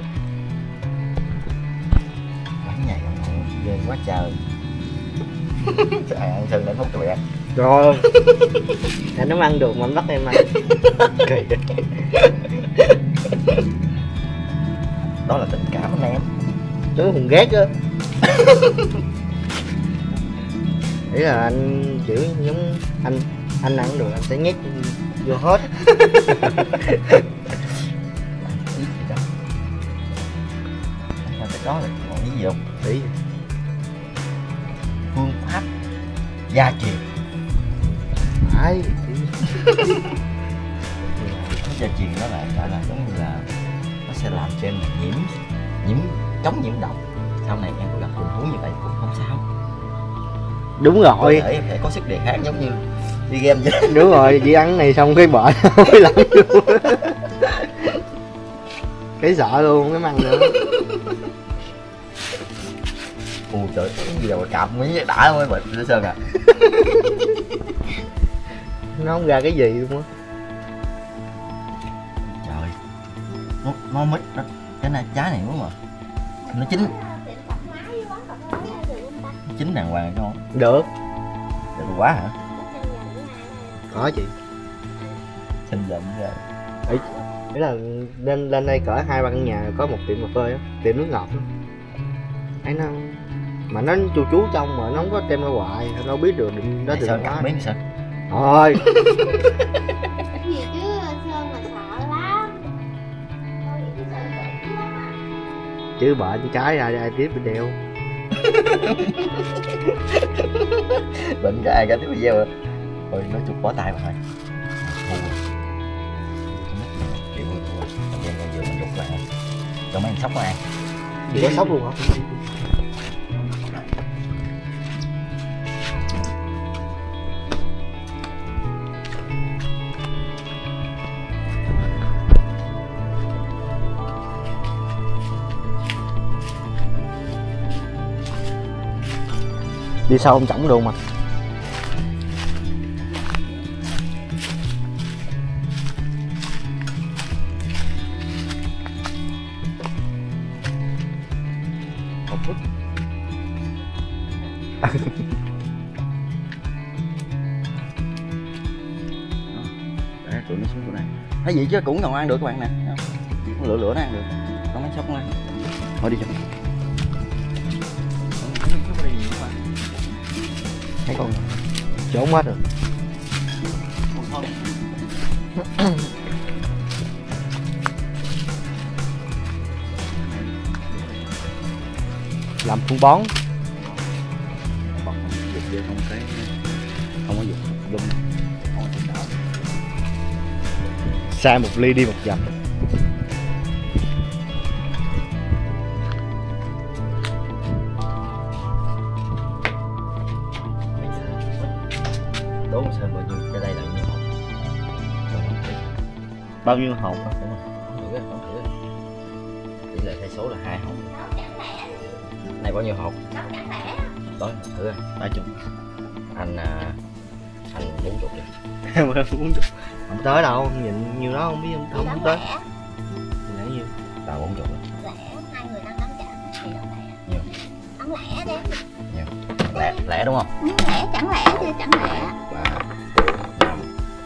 Quán nhầy ghê quá trời. Ăn sừng để hút tụi em. Rồi. Anh nó ăn được mà anh bắt em ăn. Kỳ. Đó là tình cảm anh em. Chứ Hùng ghét á. Ý là anh kiểu giống anh ăn được anh sẽ nhét vô hết. Ý gì đó. Anh phải có là còn ý gì không? Ý Phương pháp gia truyền. ai Gia truyền đó là gọi là giống như là nó sẽ làm cho em chống nhiễm độc. Sau này em có gặp tình huống như vậy cũng không sao. đúng rồi. Để em phải có sức đề kháng giống như đi game vậy. Đúng rồi, chị ăn này xong cái bệnh mới lắm luôn. Cái sợ luôn cái măng nữa. Ui trời, bây giờ mà cạp miếng đã mới bệnh Lê Sơn à. Nó không ra cái gì luôn á. Trời, nó mít đó. Cái này trái này đúng không? Nó chín, chín đàng hoàng không? Được. Được quá hả? Có chị. Xin giận ra. Nghĩa là lên đây cỡ 2-3 căn nhà có một tiệm cà phê á, tiệm nước ngọt á. Thấy nó mà nó chú trong mà nó không có tem ra hoài, anh đâu biết được định đó Sơn tiệm cặp đó. miếng sao? Thôi. Gì chứ Sơn mà sợ lắm. Thôi chứ sợ bệnh lắm á. Chứ bệnh trái ra ai tiếp bên đeo. Bệnh cái ai cả tiếp video rồi. Thôi nói chung bỏ tay mà thôi. Thua rồi. Chịu rồi, thua rồi. Thời gian ngay vừa mình rút lại. Cho mấy anh sóc nó ăn. Gì có sốc luôn hả? Đi sau ông chổng luôn mà. Một phút. Để tụi nó xuống tụi này. Thấy gì chứ cũng còn ăn được các bạn nè. Chỉ có lửa nó ăn được. Có mấy sóc nó ăn. Thôi đi cho. Thấy con trốn hết rồi. Làm phân bón. Bật dịch vô không cái không có dịch lung không có dịch đảo. Sai một ly đi một dặm. Đố xem bao nhiêu cái đây là nhiêu hộp. Bao nhiêu hộp á? Đúng rồi, không thử không thử. Tỷ lệ thay số là 2 hộp. Này bao nhiêu hộp? Đó thử coi. 30. Anh 40 đi. Em 40. Không tới đâu, nhìn nhiều đó không biết không tới. Lẽ nhiêu? Là 40 rồi. Lẻ, hai người đang đóng chạm thì đóng lẻ. Nhiều. Đóng lẻ đi. Nhiều. Lẻ đúng không? Lẻ, chẳng lẻ chứ chẳng lẻ. 3 4 5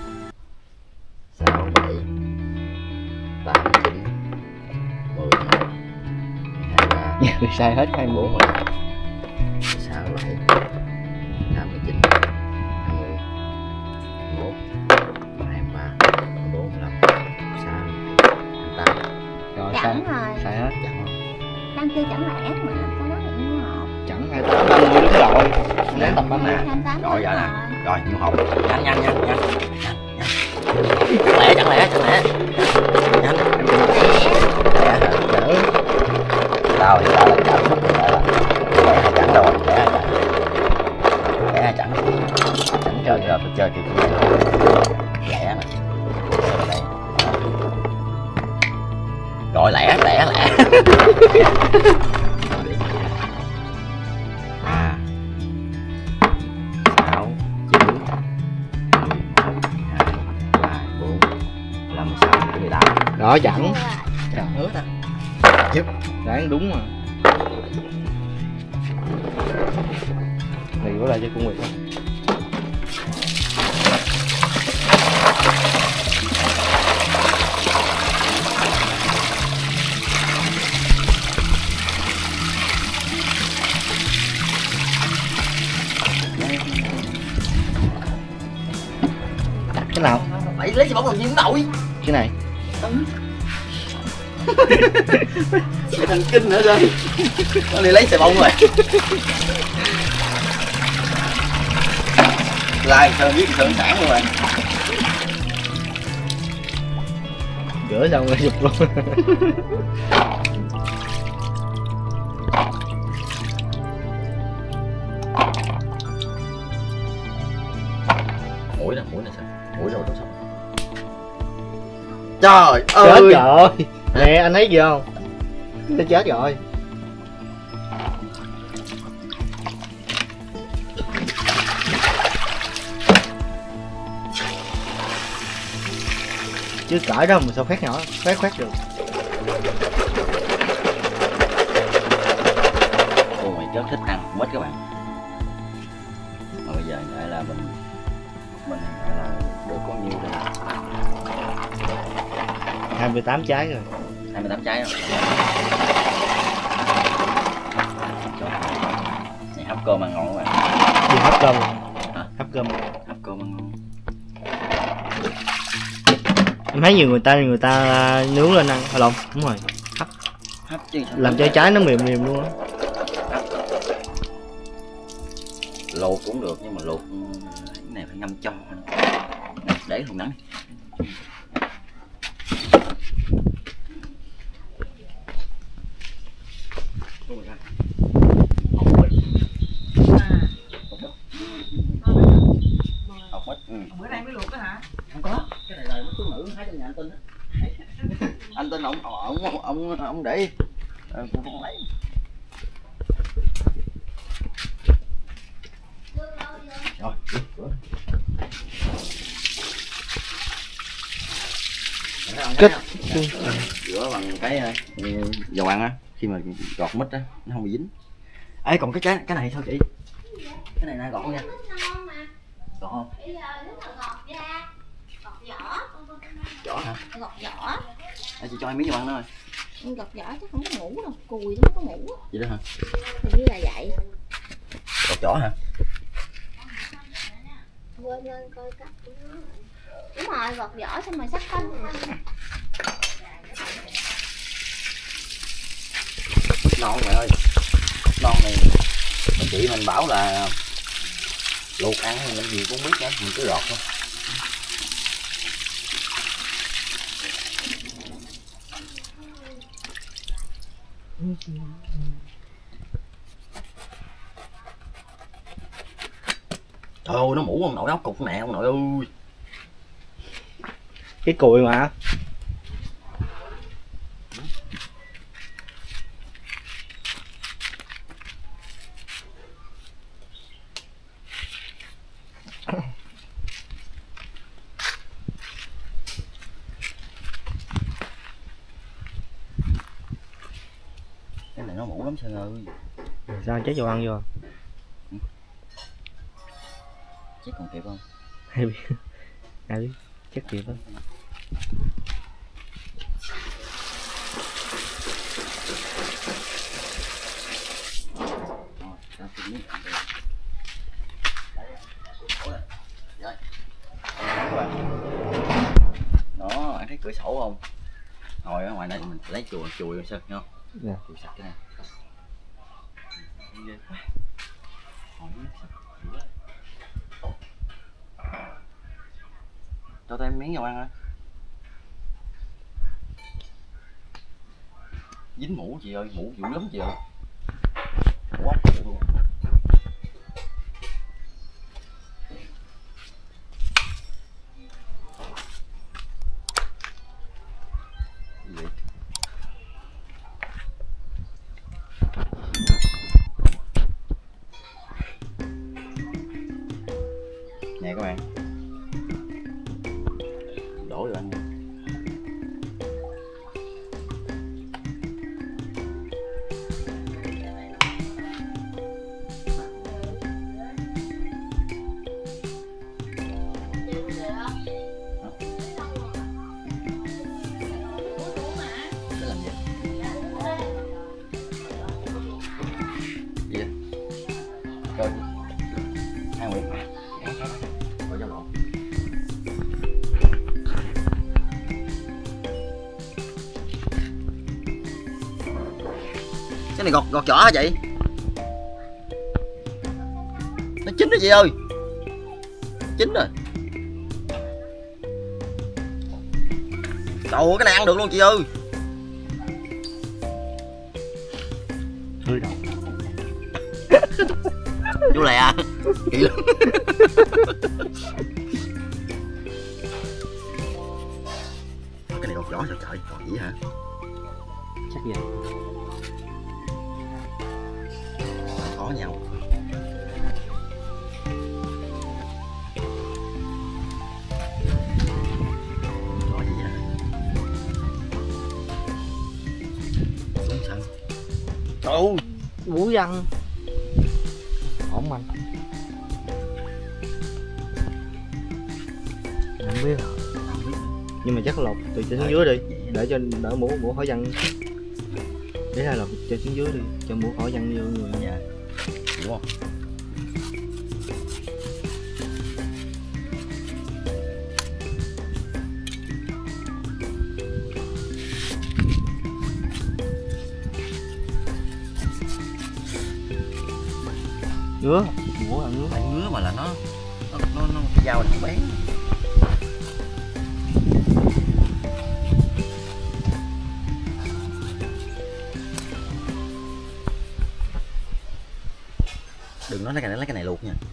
6 7 8 9 10 11 12 13 Đi sai hết 24 24. 6 7 89 20 21 23 24 25 26 28. Rồi Chẳng rồi. sai hết. Chẳng không? Đang kêu chẳng lẻ mà sao nói được nhiêu hộp? Chẳng 28 30 đúng rồi. Đến tầm 30. 28 Rồi vậy rồi. nè. Rồi nhiêu hộp? Nhanh nhanh nhanh nhanh. Chẳng lẽ. Nhanh. Lẻ hả? Đỡ. Tao hiện tại là cảm xúc hiện tại là lẻ hay chẳng rồi, lẻ hay chẳng chơi rồi phải chơi kiểu này lẻ nè. Rồi lẻ 3 6 9 11 12 13 14 15 16 18. Đó chẳng. Thua rồi. Chẳng hứa ta. Giúp. Đáng đúng mà. Này có lại cho cô Nguyệt không? Cái nào? Phải lấy cái bóng làm gì cũng nổi. Cái này. Cái thần kinh nữa rồi. Nó đi lấy xà bông rồi. Lai Sơn biết Sơn sản luôn rồi. Rửa xong rồi giục luôn. Mũi nè sao? Mũi rồi đâu xong. Trời ơi. Chết rồi. Nè anh thấy gì không? Nó chết rồi. Chứ cởi đó mà sao khoét nhỏ, khoét được. Ôi mày rất thích ăn mít các bạn. Mà bây giờ lại là mình lại là được có nhiêu đây? 28 trái rồi. 28 trái rồi. Này hấp cơm ăn ngon các bạn. Đi hấp cơm rồi. Hả? Hấp cơm. Hấp cơm ăn ngon. Em thấy nhiều người ta nướng lên ăn, lộn, đúng rồi, Hấp chứ sao? làm cho trái nó mềm luôn á. Luộc cũng được nhưng mà luộc cái này phải ngâm trong. Để không nắng. Bữa nay mới luộc đó hả? Không có, cái này là thiếu nữ hái trong nhà anh Tin á. Anh Tin ông để cô không lấy. Rồi, Kết rửa bằng cái dầu ăn á, khi mà gọt mít á nó không bị dính. Ê còn cái này sao chị? Cái này nè gọt nha. Gọt không? Bây giờ nếu mà gọt ra, gọt vỏ. Vỏ hả? Gọt vỏ. Chị cho em miếng dầu ăn nữa rồi. Gọt vỏ chắc không có ngủ đâu, cùi nó có ngủ. Vậy đó hả? Hình như là vậy. Gọt vỏ hả? Quên coi cách của nó. Đúng rồi, gọt vỏ xong rồi sắc thanh. Non mẹ ơi. Non này chị mình bảo là luộc ăn thì làm gì cũng biết nữa, mình cứ gọt thôi. Trời ơi nó mũ ông nội ốc cục nè ông nội ơi. cái cùi mà. Cái này nó mũ lắm Sơn ơi. Sao chế dầu ăn vô? Chết còn kịp không? Ai biết, ai biết, chắc kịp đó. Đó, anh thấy cửa sổ không? Ngồi ở ngoài đây mình lấy chùi rồi Sơn nghe không? Dạ. Chùi sạch cái này. Ghê quá. Cho tôi em miếng dầu ăn ơi. Dính mũ chị ơi, mũ dữ lắm chị ơi. Quá luôn. Gì vậy? Nè các bạn, đổ vô ăn nha. Có dao lộn. Cái này gọt vỏ hả chị? Nó chín rồi chị ơi. Chín rồi. Trời ơi, cái này ăn được luôn chị ơi. Hơi đầu. Chú lẹ à. Kỹ lắm. Cái này gọt vỏ sao trời? Còn gì hả? Chắc vậy. Có nhau. Có gì hả? Đúng sao? Trời ơi, Bú văn. Ổn anh. Không biết. Nhưng mà chắc lột từ trên xuống dưới đi, để cho đỡ mũ khỏi văng. Để ra lột cho xuống dưới đi, cho mũ khỏi văng vô người. dạ. Đúng không? Ngứa, mũ ăn ngứa. Phải ngứa mà là nó dao nó bén. Đừng nói lấy cái này luộc nha.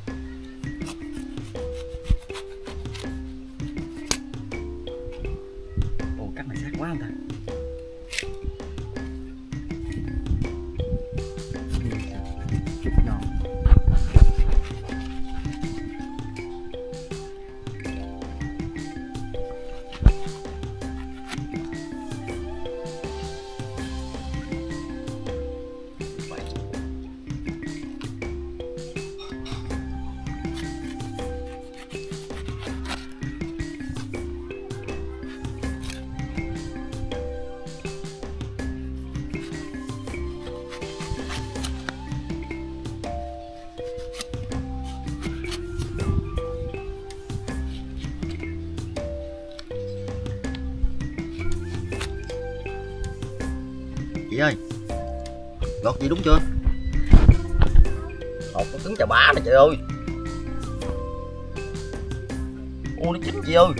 Ồ, cắt này sát quá không ta? Chút non. Chị ơi, gọt gì đúng chưa? Hột nó cứng chà bá nè chị ơi. Ô, nó chín chị ơi.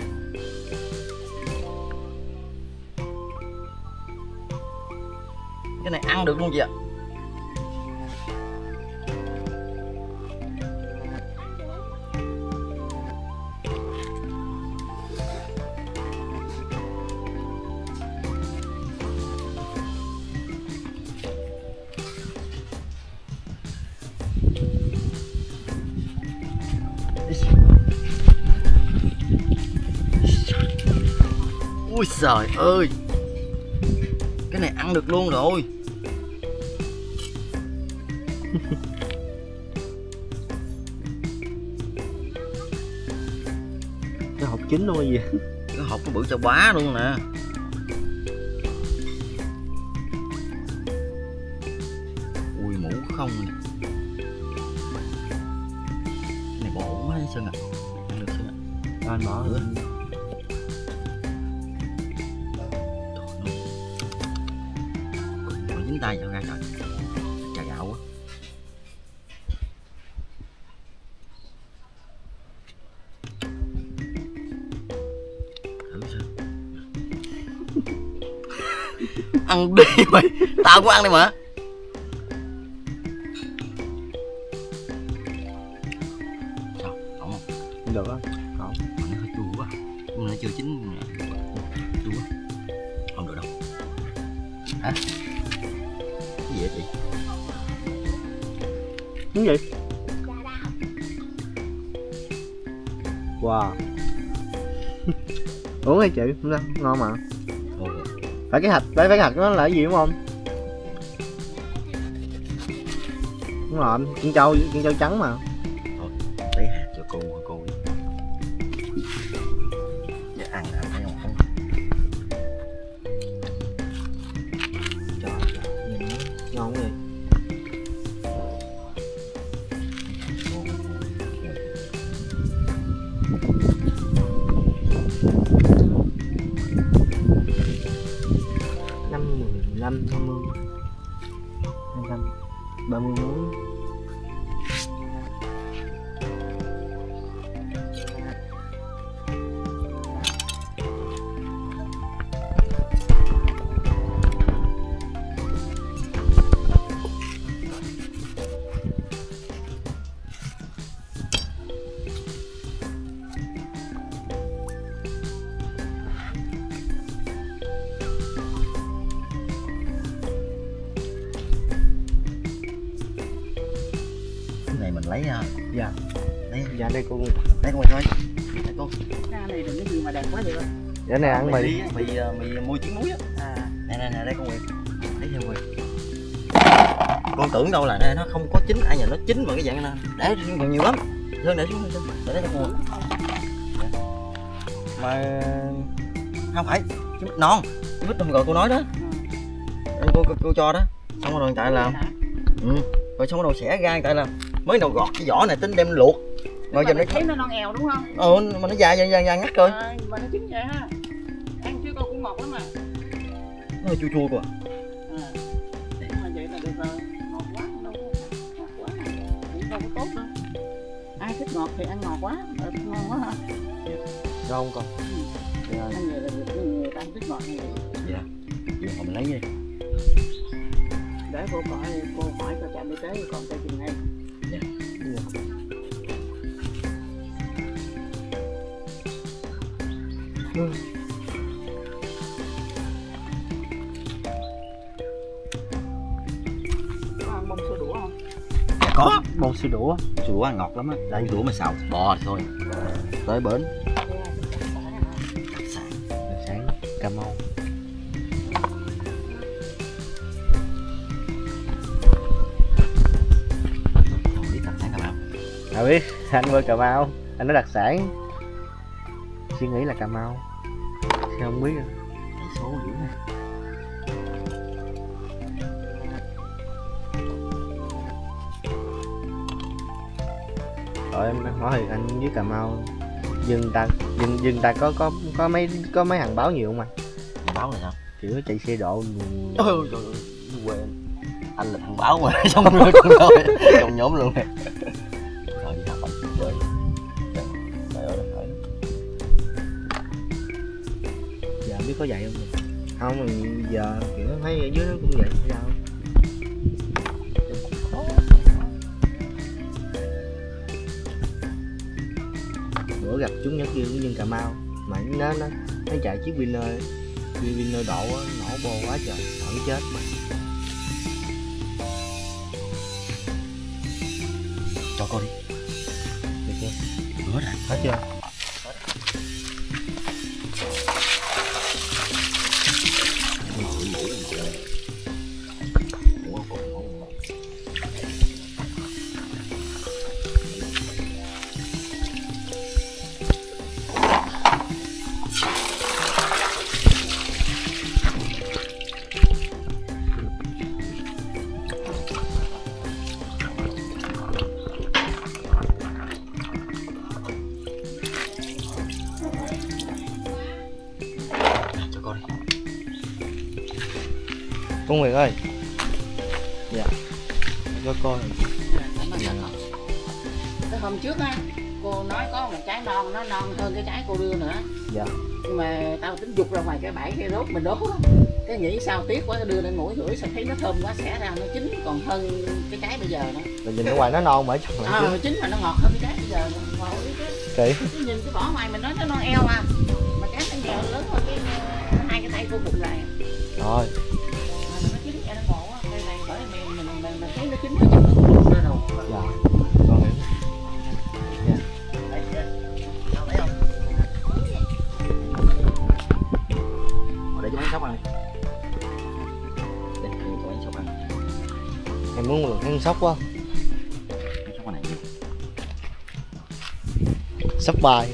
Cái này ăn được luôn chị ạ. Ui trời ơi, cái này ăn được luôn rồi. Cái hộp chín luôn hay gì? Cái hộp nó bự chà bá luôn nè. Ui mũ không nè. Cái này bổ quá Sơn ạ. Ăn được Sơn ạ. Anh bỏ nữa. Còn dính tay vào ra trời. Chà gạo quá. Thử xem. Ăn đi mày. Tao cũng ăn đi mà. Sao? Ổn không? Được á. Không. Mà nó hơi chua quá. Nhưng mà nó chưa chín nè. Chua quá. Không được đâu. Hả? Cái gì vậy chị? Cái gì? Wow. Uống hay chị? Không sao, ngon mà. Ồ. Phải cái thịt, phải cái thịt nó là cái gì đúng không? Đúng rồi, chân trâu trắng mà. Thôi, lấy hạt cho cô đi. Để ăn là thấy không? Trời ơi, nhìn nó ngon quá vậy. năm 15 30 25 30 muối. Cái này mình lấy Dạ. lấy Dạ đây cô. lấy con mì thôi. Lấy cô. Cái này đừng cái gì mà đẹp quá vậy. Dạ này ăn mì. Mì muối trứng muối á. À, Nè đây con Nguyệt. Lấy theo Nguyệt. Con tưởng đâu là nó không có chín, ai nhờ nó chín mà cái dạng này để còn nhiều lắm. Thương để xuống để cho con Nguyệt. Mà không phải cái mít non, cái mít hôm rồi cô nói đó. Cô cho đó. Xong rồi hiện tại là rồi xong rồi xẻ ra hiện tại là mới đầu gọt cái vỏ này tính đem luộc. Rồi giờ nó thấy nó non èo đúng không? mà nó dài ngắt rồi. Mà nó chín vậy ha. Ăn chứ con cũng ngọt lắm mà. Nó hơi chua chua quá. Mà vậy là được rồi. Ngọt quá đâu ngọt quá. Cũng đâu có tốt đâu. Ai thích ngọt thì ăn ngọt quá, ngon quá ha. Không còn. Ăn vậy là người ta thích ngọt này. Dạ. Giờ mình lấy đi. Để cô hỏi cho trạm y tế còn tay chừng ngay. Dạ. Có ăn bông sữa đũa không? Dạ có. Bông sữa đũa. Sữa đũa ngọt lắm á. Đây đũa mà xào bò thì thôi. Tới bến. Đặc sản. Đặc sản Cà Mau. Không biết đặc sản Cà Mau. À biết, anh quê Cà Mau, anh nói đặc sản. Suy nghĩ là Cà Mau. Sao không biết đâu. Cái số dữ ha. Rồi em hỏi anh với Cà Mau dân ta có mấy hàng báo nhiều không anh? Báo này sao? Kiểu chạy xe độ. Ôi trời ơi, quên. Anh là thằng báo mà xong rồi con rồi trong nhóm luôn nè. Rồi đi học anh chơi. Trời ơi phải. Giờ không biết có vậy không? Không, giờ kiểu thấy ở dưới nó cũng vậy sao? Bữa gặp chúng nó kêu dân Cà Mau mà nó chạy chiếc Winner độ á, nổ bô quá trời, nổi chết mà. Cho cô đi. Được chưa? Hết rồi. Hết chưa? Cho cô đi. Cô Nguyệt ơi. Dạ. Cho cô. Cái hôm trước á, cô nói có một trái non, nó non hơn cái trái cô đưa nữa. Dạ. Nhưng mà tao tính dục ra ngoài cái bãi cây đốt mình đốt á. Cái nghĩ sao tiếc quá, đưa lên mũi ngửi sao thấy nó thơm quá, xẻ ra nó chín còn hơn cái trái bây giờ nữa. Rồi nhìn ở ngoài nó non mà ở trong lại Nó chín mà nó ngọt hơn cái trái bây giờ nữa. Ngọt chứ. kỹ. Chứ nhìn cái vỏ ngoài mình nói nó non eo à. Mà trái nó nhèo lớn hơn cái hai cái tay cô bụng lại. Rồi. Mà nó chín vậy nó ngộ á. Đây này bởi mình thấy nó chín nó chắc nó ngọt ra rồi. Dạ. Con hiểu. Lấy không? Để cho bánh sóc ăn đi. Để cho bánh sóc ăn. Em muốn được ăn sóc quá. Bánh sóc này. Sóc bài.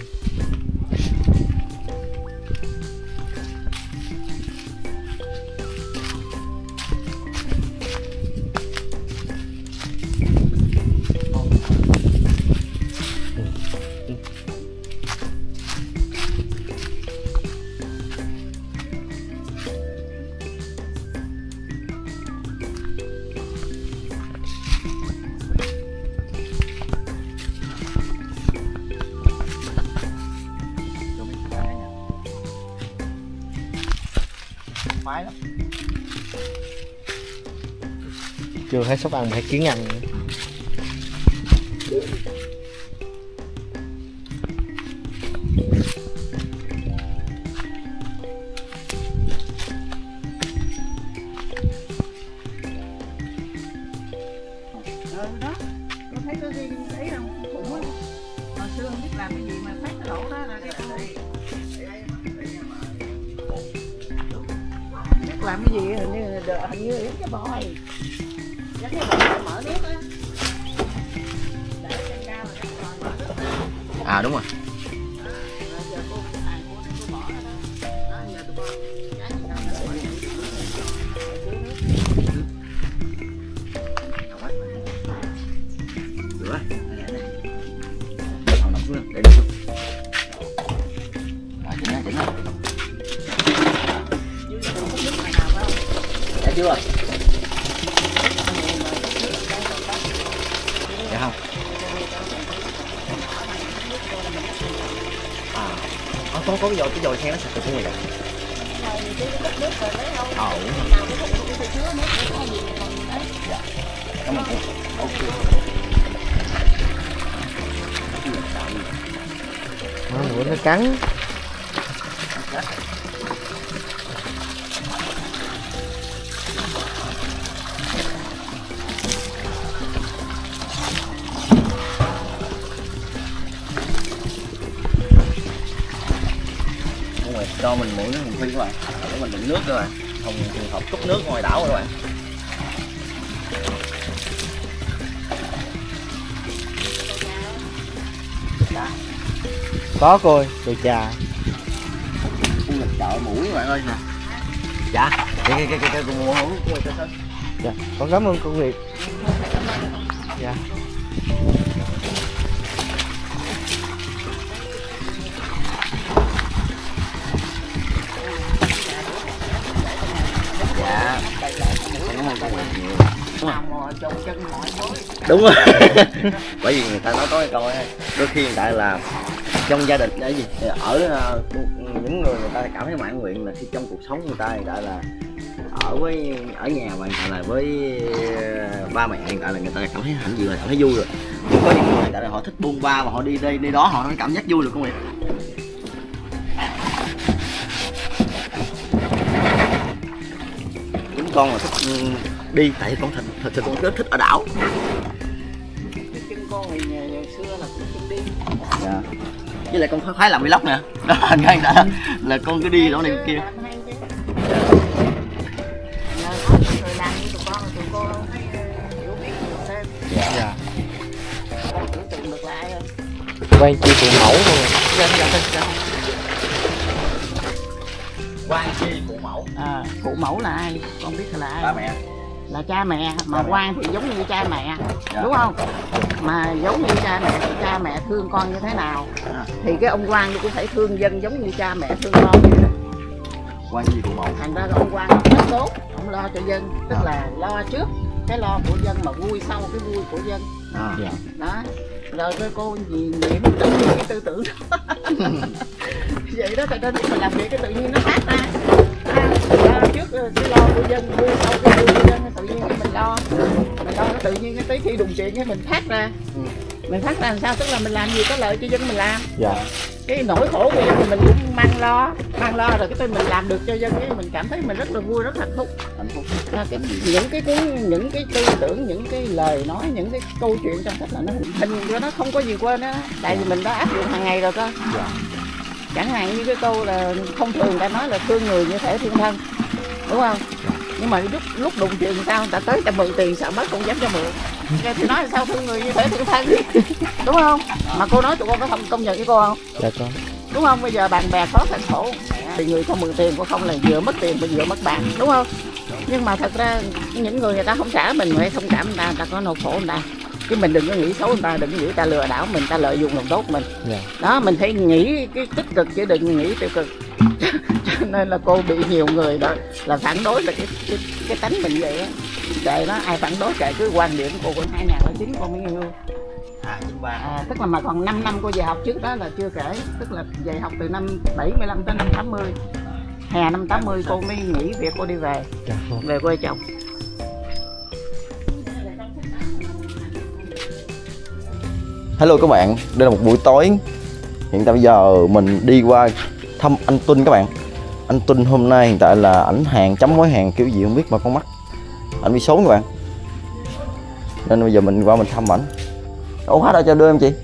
khoái lắm. Chưa thấy sóc ăn, thấy kiến ăn nữa. Đó, tôi thấy có gì ấy không? Khủng quá. Hồi xưa không biết làm cái gì mà phát cái lỗ đó là cái biết làm cái gì hình như yếm cái bòi. Cái bòi mở nước á. Để trên cao là cái bòi mở nước ra. À đúng rồi. Giờ cô bỏ ra đó. Đó giờ tôi bỏ cái gì đâu nữa. Được rồi. Còn nằm xuống để được xuống. Rồi chỉnh ra. Dạ chưa? Dạ không? Có cái dồi xe nó sạch từ xuống rồi vậy. Dạ. Cảm ơn cô. Ok. Bữa nó cắn. Cho mình muỗng nước mình phi các bạn, để mình đựng nước các bạn, không trường hợp cúp nước ngoài đảo các bạn. Có cô ơi, đồ trà. Khu lịch chợ mũi các bạn ơi nè. Dạ, cái cùng muỗng của người ta. Dạ, con cảm ơn cô Nguyệt. Dạ. Dạ. Cảm ơn cô Nguyệt nhiều. Đúng rồi. Bởi vì người ta nói có cái câu ấy, đôi khi người ta là trong gia đình cái gì ở những người ta cảm thấy mãn nguyện là khi trong cuộc sống người ta là ở nhà và hiện tại là với ba mẹ, hiện tại là người ta cảm thấy hạnh dự, là cảm thấy vui rồi. Nhưng có những người hiện tại là họ thích buông ba và họ đi đó họ cảm giác vui được không vậy? Chúng con là thích đi, tại vì con thật con rất thích ở đảo. Cái chân con ngày xưa là cũng chân đi. Dạ. Với lại con khoái làm vlog nè. Đó thành ra đã là con cứ đi đó này kia. Rồi làm như tụi con thấy hiểu biết nhiều thêm. Dạ. Con tưởng tượng được là ai không? Quay chi phụ mẫu luôn. Quan chi phụ mẫu. À, phụ mẫu là ai? Con biết là ai? Ba mẹ. Là cha mẹ, mà quan thì giống như cha mẹ, Dạ. đúng không? Mà giống như cha mẹ thương con như thế nào thì cái ông quan cũng phải thương dân giống như cha mẹ thương con vậy đó. Quan chi phụ mẫu. Thành ra ông quan rất tốt, ông lo cho dân, tức là lo trước cái lo của dân mà vui sau cái vui của dân. Dạ. Đó, rồi cái cô gì nhiễm tự nhiên cái tư tưởng đó. Vậy đó, tại nên mình làm việc cái tự nhiên nó phát ra. Lo trước cái lo của dân, vui sau cái vui của dân, tự nhiên mình lo tự nhiên cái tới khi đụng chuyện cái mình phát ra. Mình phát ra làm sao, tức là mình làm gì có lợi cho dân mình làm. Dạ. Cái nỗi khổ của dân thì mình cũng mang lo rồi cái tên mình làm được cho dân, cái mình cảm thấy mình rất là vui, rất hạnh phúc. Những cái tư tưởng, những cái lời nói, những cái câu chuyện trong sách là nó hình cho nó không có gì quên đó, tại vì mình đã áp dụng hàng ngày rồi cơ. Dạ. Chẳng hạn như cái câu là thông thường người ta nói là thương người như thể thương thân, đúng không? Nhưng mà lúc đụng chuyện sao người ta tới ta mượn tiền sao mất không dám cho mượn. Thì nói sao thương người như thể thương thân, đúng không? Mà cô nói tụi con có công nhận với cô không? Dạ con. Đúng không? Bây giờ bạn bè khó khăn khổ thì người không mượn tiền của không là vừa mất tiền và vừa mất bạn, đúng không? Nhưng mà thật ra những người ta không trả mình phải thông cảm người ta có nỗi khổ người ta. Chứ mình đừng có nghĩ xấu người ta, đừng có nghĩ ta lừa đảo mình, ta lợi dụng lòng tốt mình. Dạ. Đó, mình phải nghĩ cái tích cực chứ đừng nghĩ tiêu cực. Cho nên là cô bị nhiều người đó là phản đối là cái tánh mình vậy á. Kệ đó, ai phản đối kệ, cứ quan điểm cô còn 2009 con mới yêu. 93. Tức là mà còn 5 năm cô về học trước đó là chưa kể, tức là về học từ năm 75 tới năm 80. hè năm 80 cô mới nghỉ việc, cô đi về quê chồng. Hello các bạn, đây là một buổi tối. Hiện tại bây giờ mình đi qua thăm anh Tuân các bạn. Anh Tuân hôm nay hiện tại là ảnh hàng chấm mối hàng kiểu gì không biết mà con mắt ảnh bị sốn các bạn. Nên bây giờ mình qua mình thăm ảnh. Ủa hết rồi, cho đưa em chị.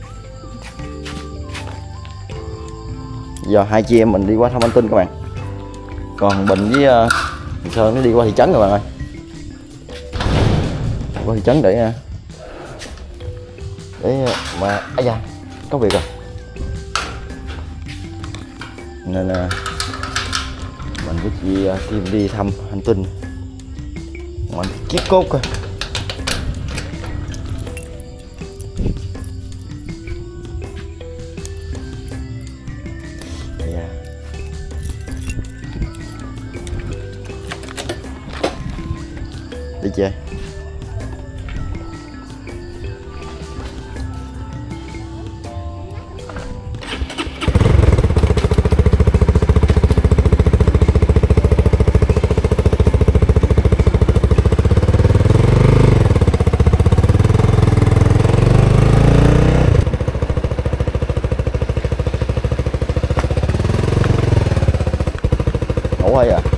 Giờ hai chị em mình đi qua thăm anh Tuân các bạn. Còn Bình với Sơn nó đi qua thị trấn các bạn ơi. Qua thị trấn để mà ai da có việc rồi nên mình với chị Kim đi thăm anh Tuân, mình chiếc cốt coi. Đi chơi. Ngủ hơi à?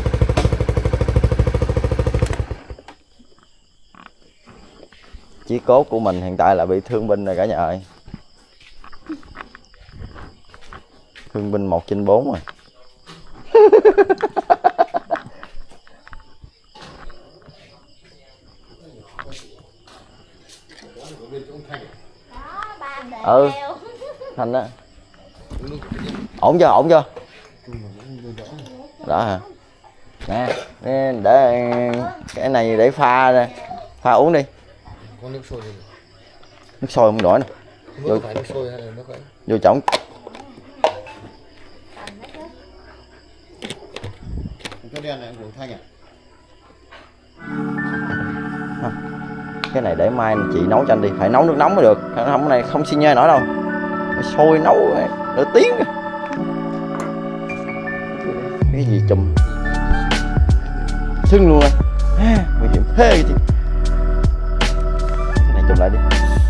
Chí cốt của mình hiện tại là bị thương binh rồi cả nhà ơi. Thương binh 1/4 rồi. Ừ, Thành đó. Ổn chưa, ổn chưa? Đó hả? Nè, để cái này để pha uống đi. Có nước sôi gì? Nước sôi không đổi nè. Vô phải nước sôi hay là nước ấy? Vô chổng. Cái đen này anh Thanh à? Cái này để mai chị nấu cho anh đi, phải nấu nước nóng mới được. Không này không xi nhê nổi đâu. Sôi nấu nửa tiếng. Cái gì chùm sưng luôn rồi. Nguy hiểm thế cái chị. Cái này chùm lại đi.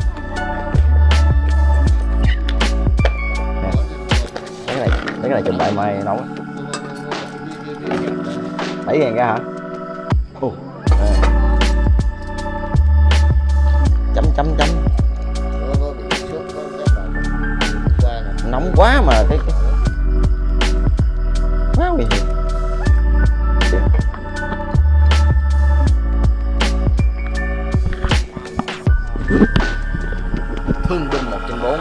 Cái này chùm lại mai nấu. 7.000 ra hả? Chấm nóng quá mà cái quá nguy hiểm. Thương binh 1/4.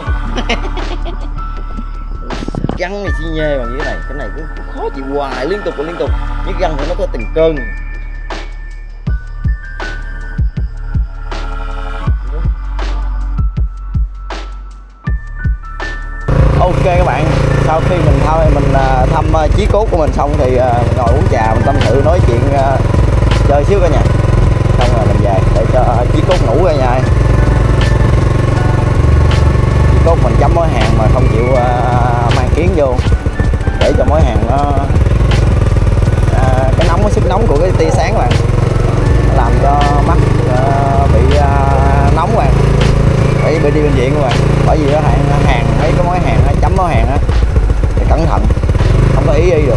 Gắn này xi nhê bằng như thế này, cái này cứ khó chịu hoài, liên tục những găng thì nó có từng cơn. Ok các bạn, sau khi mình thăm chí cốt của mình xong thì ngồi uống trà, mình tâm sự nói chuyện chơi xíu cả nhà, xong rồi mình về để cho chí cốt ngủ cả nhà. Chí cốt mình chấm mối hàng mà không chịu mang kiến vô, để cho mối hàng nó cái nóng, cái sức nóng của cái tia sáng các bạn, nó làm cho mắt bị nóng các bạn, phải đi bệnh viện các bạn. Bởi vì nó hàng mấy cái mối hàng nó chấm mối hàng á thì cẩn thận, không có ý được.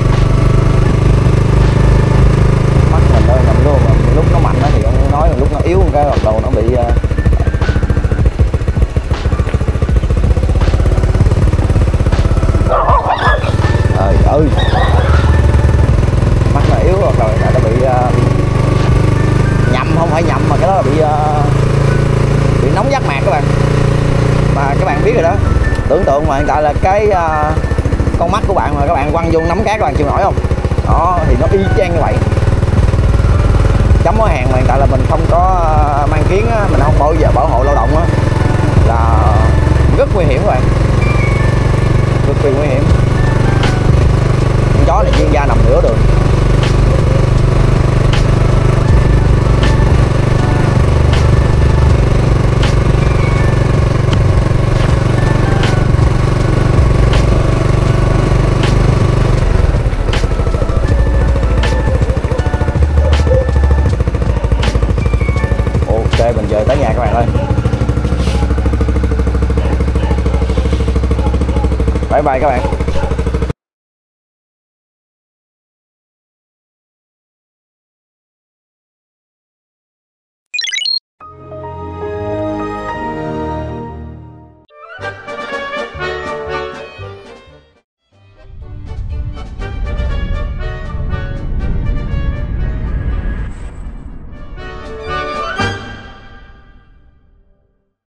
Mắt mình đây nằm luôn, lúc nó mạnh thì ông nói, lúc nó yếu cái đầu nó bị trời ơi, mắt nó yếu rồi nó bị nhầm, không phải nhầm mà cái đó là bị nóng giác mạc các bạn. Mà các bạn biết rồi đó, tưởng tượng mà hiện tại là cái con mắt của bạn mà các bạn quăng vô nắm cát các bạn chịu nổi không? Đó thì nó y chang như vậy. Chấm mối hàng mà hiện tại là mình không có mang kiến á, mình không bảo hộ lao động á, là rất nguy hiểm các bạn, cực kỳ nguy hiểm. Con chó này chuyên gia nằm nửa đường. Ok, mình về tới nhà các bạn ơi. Bye bye các bạn.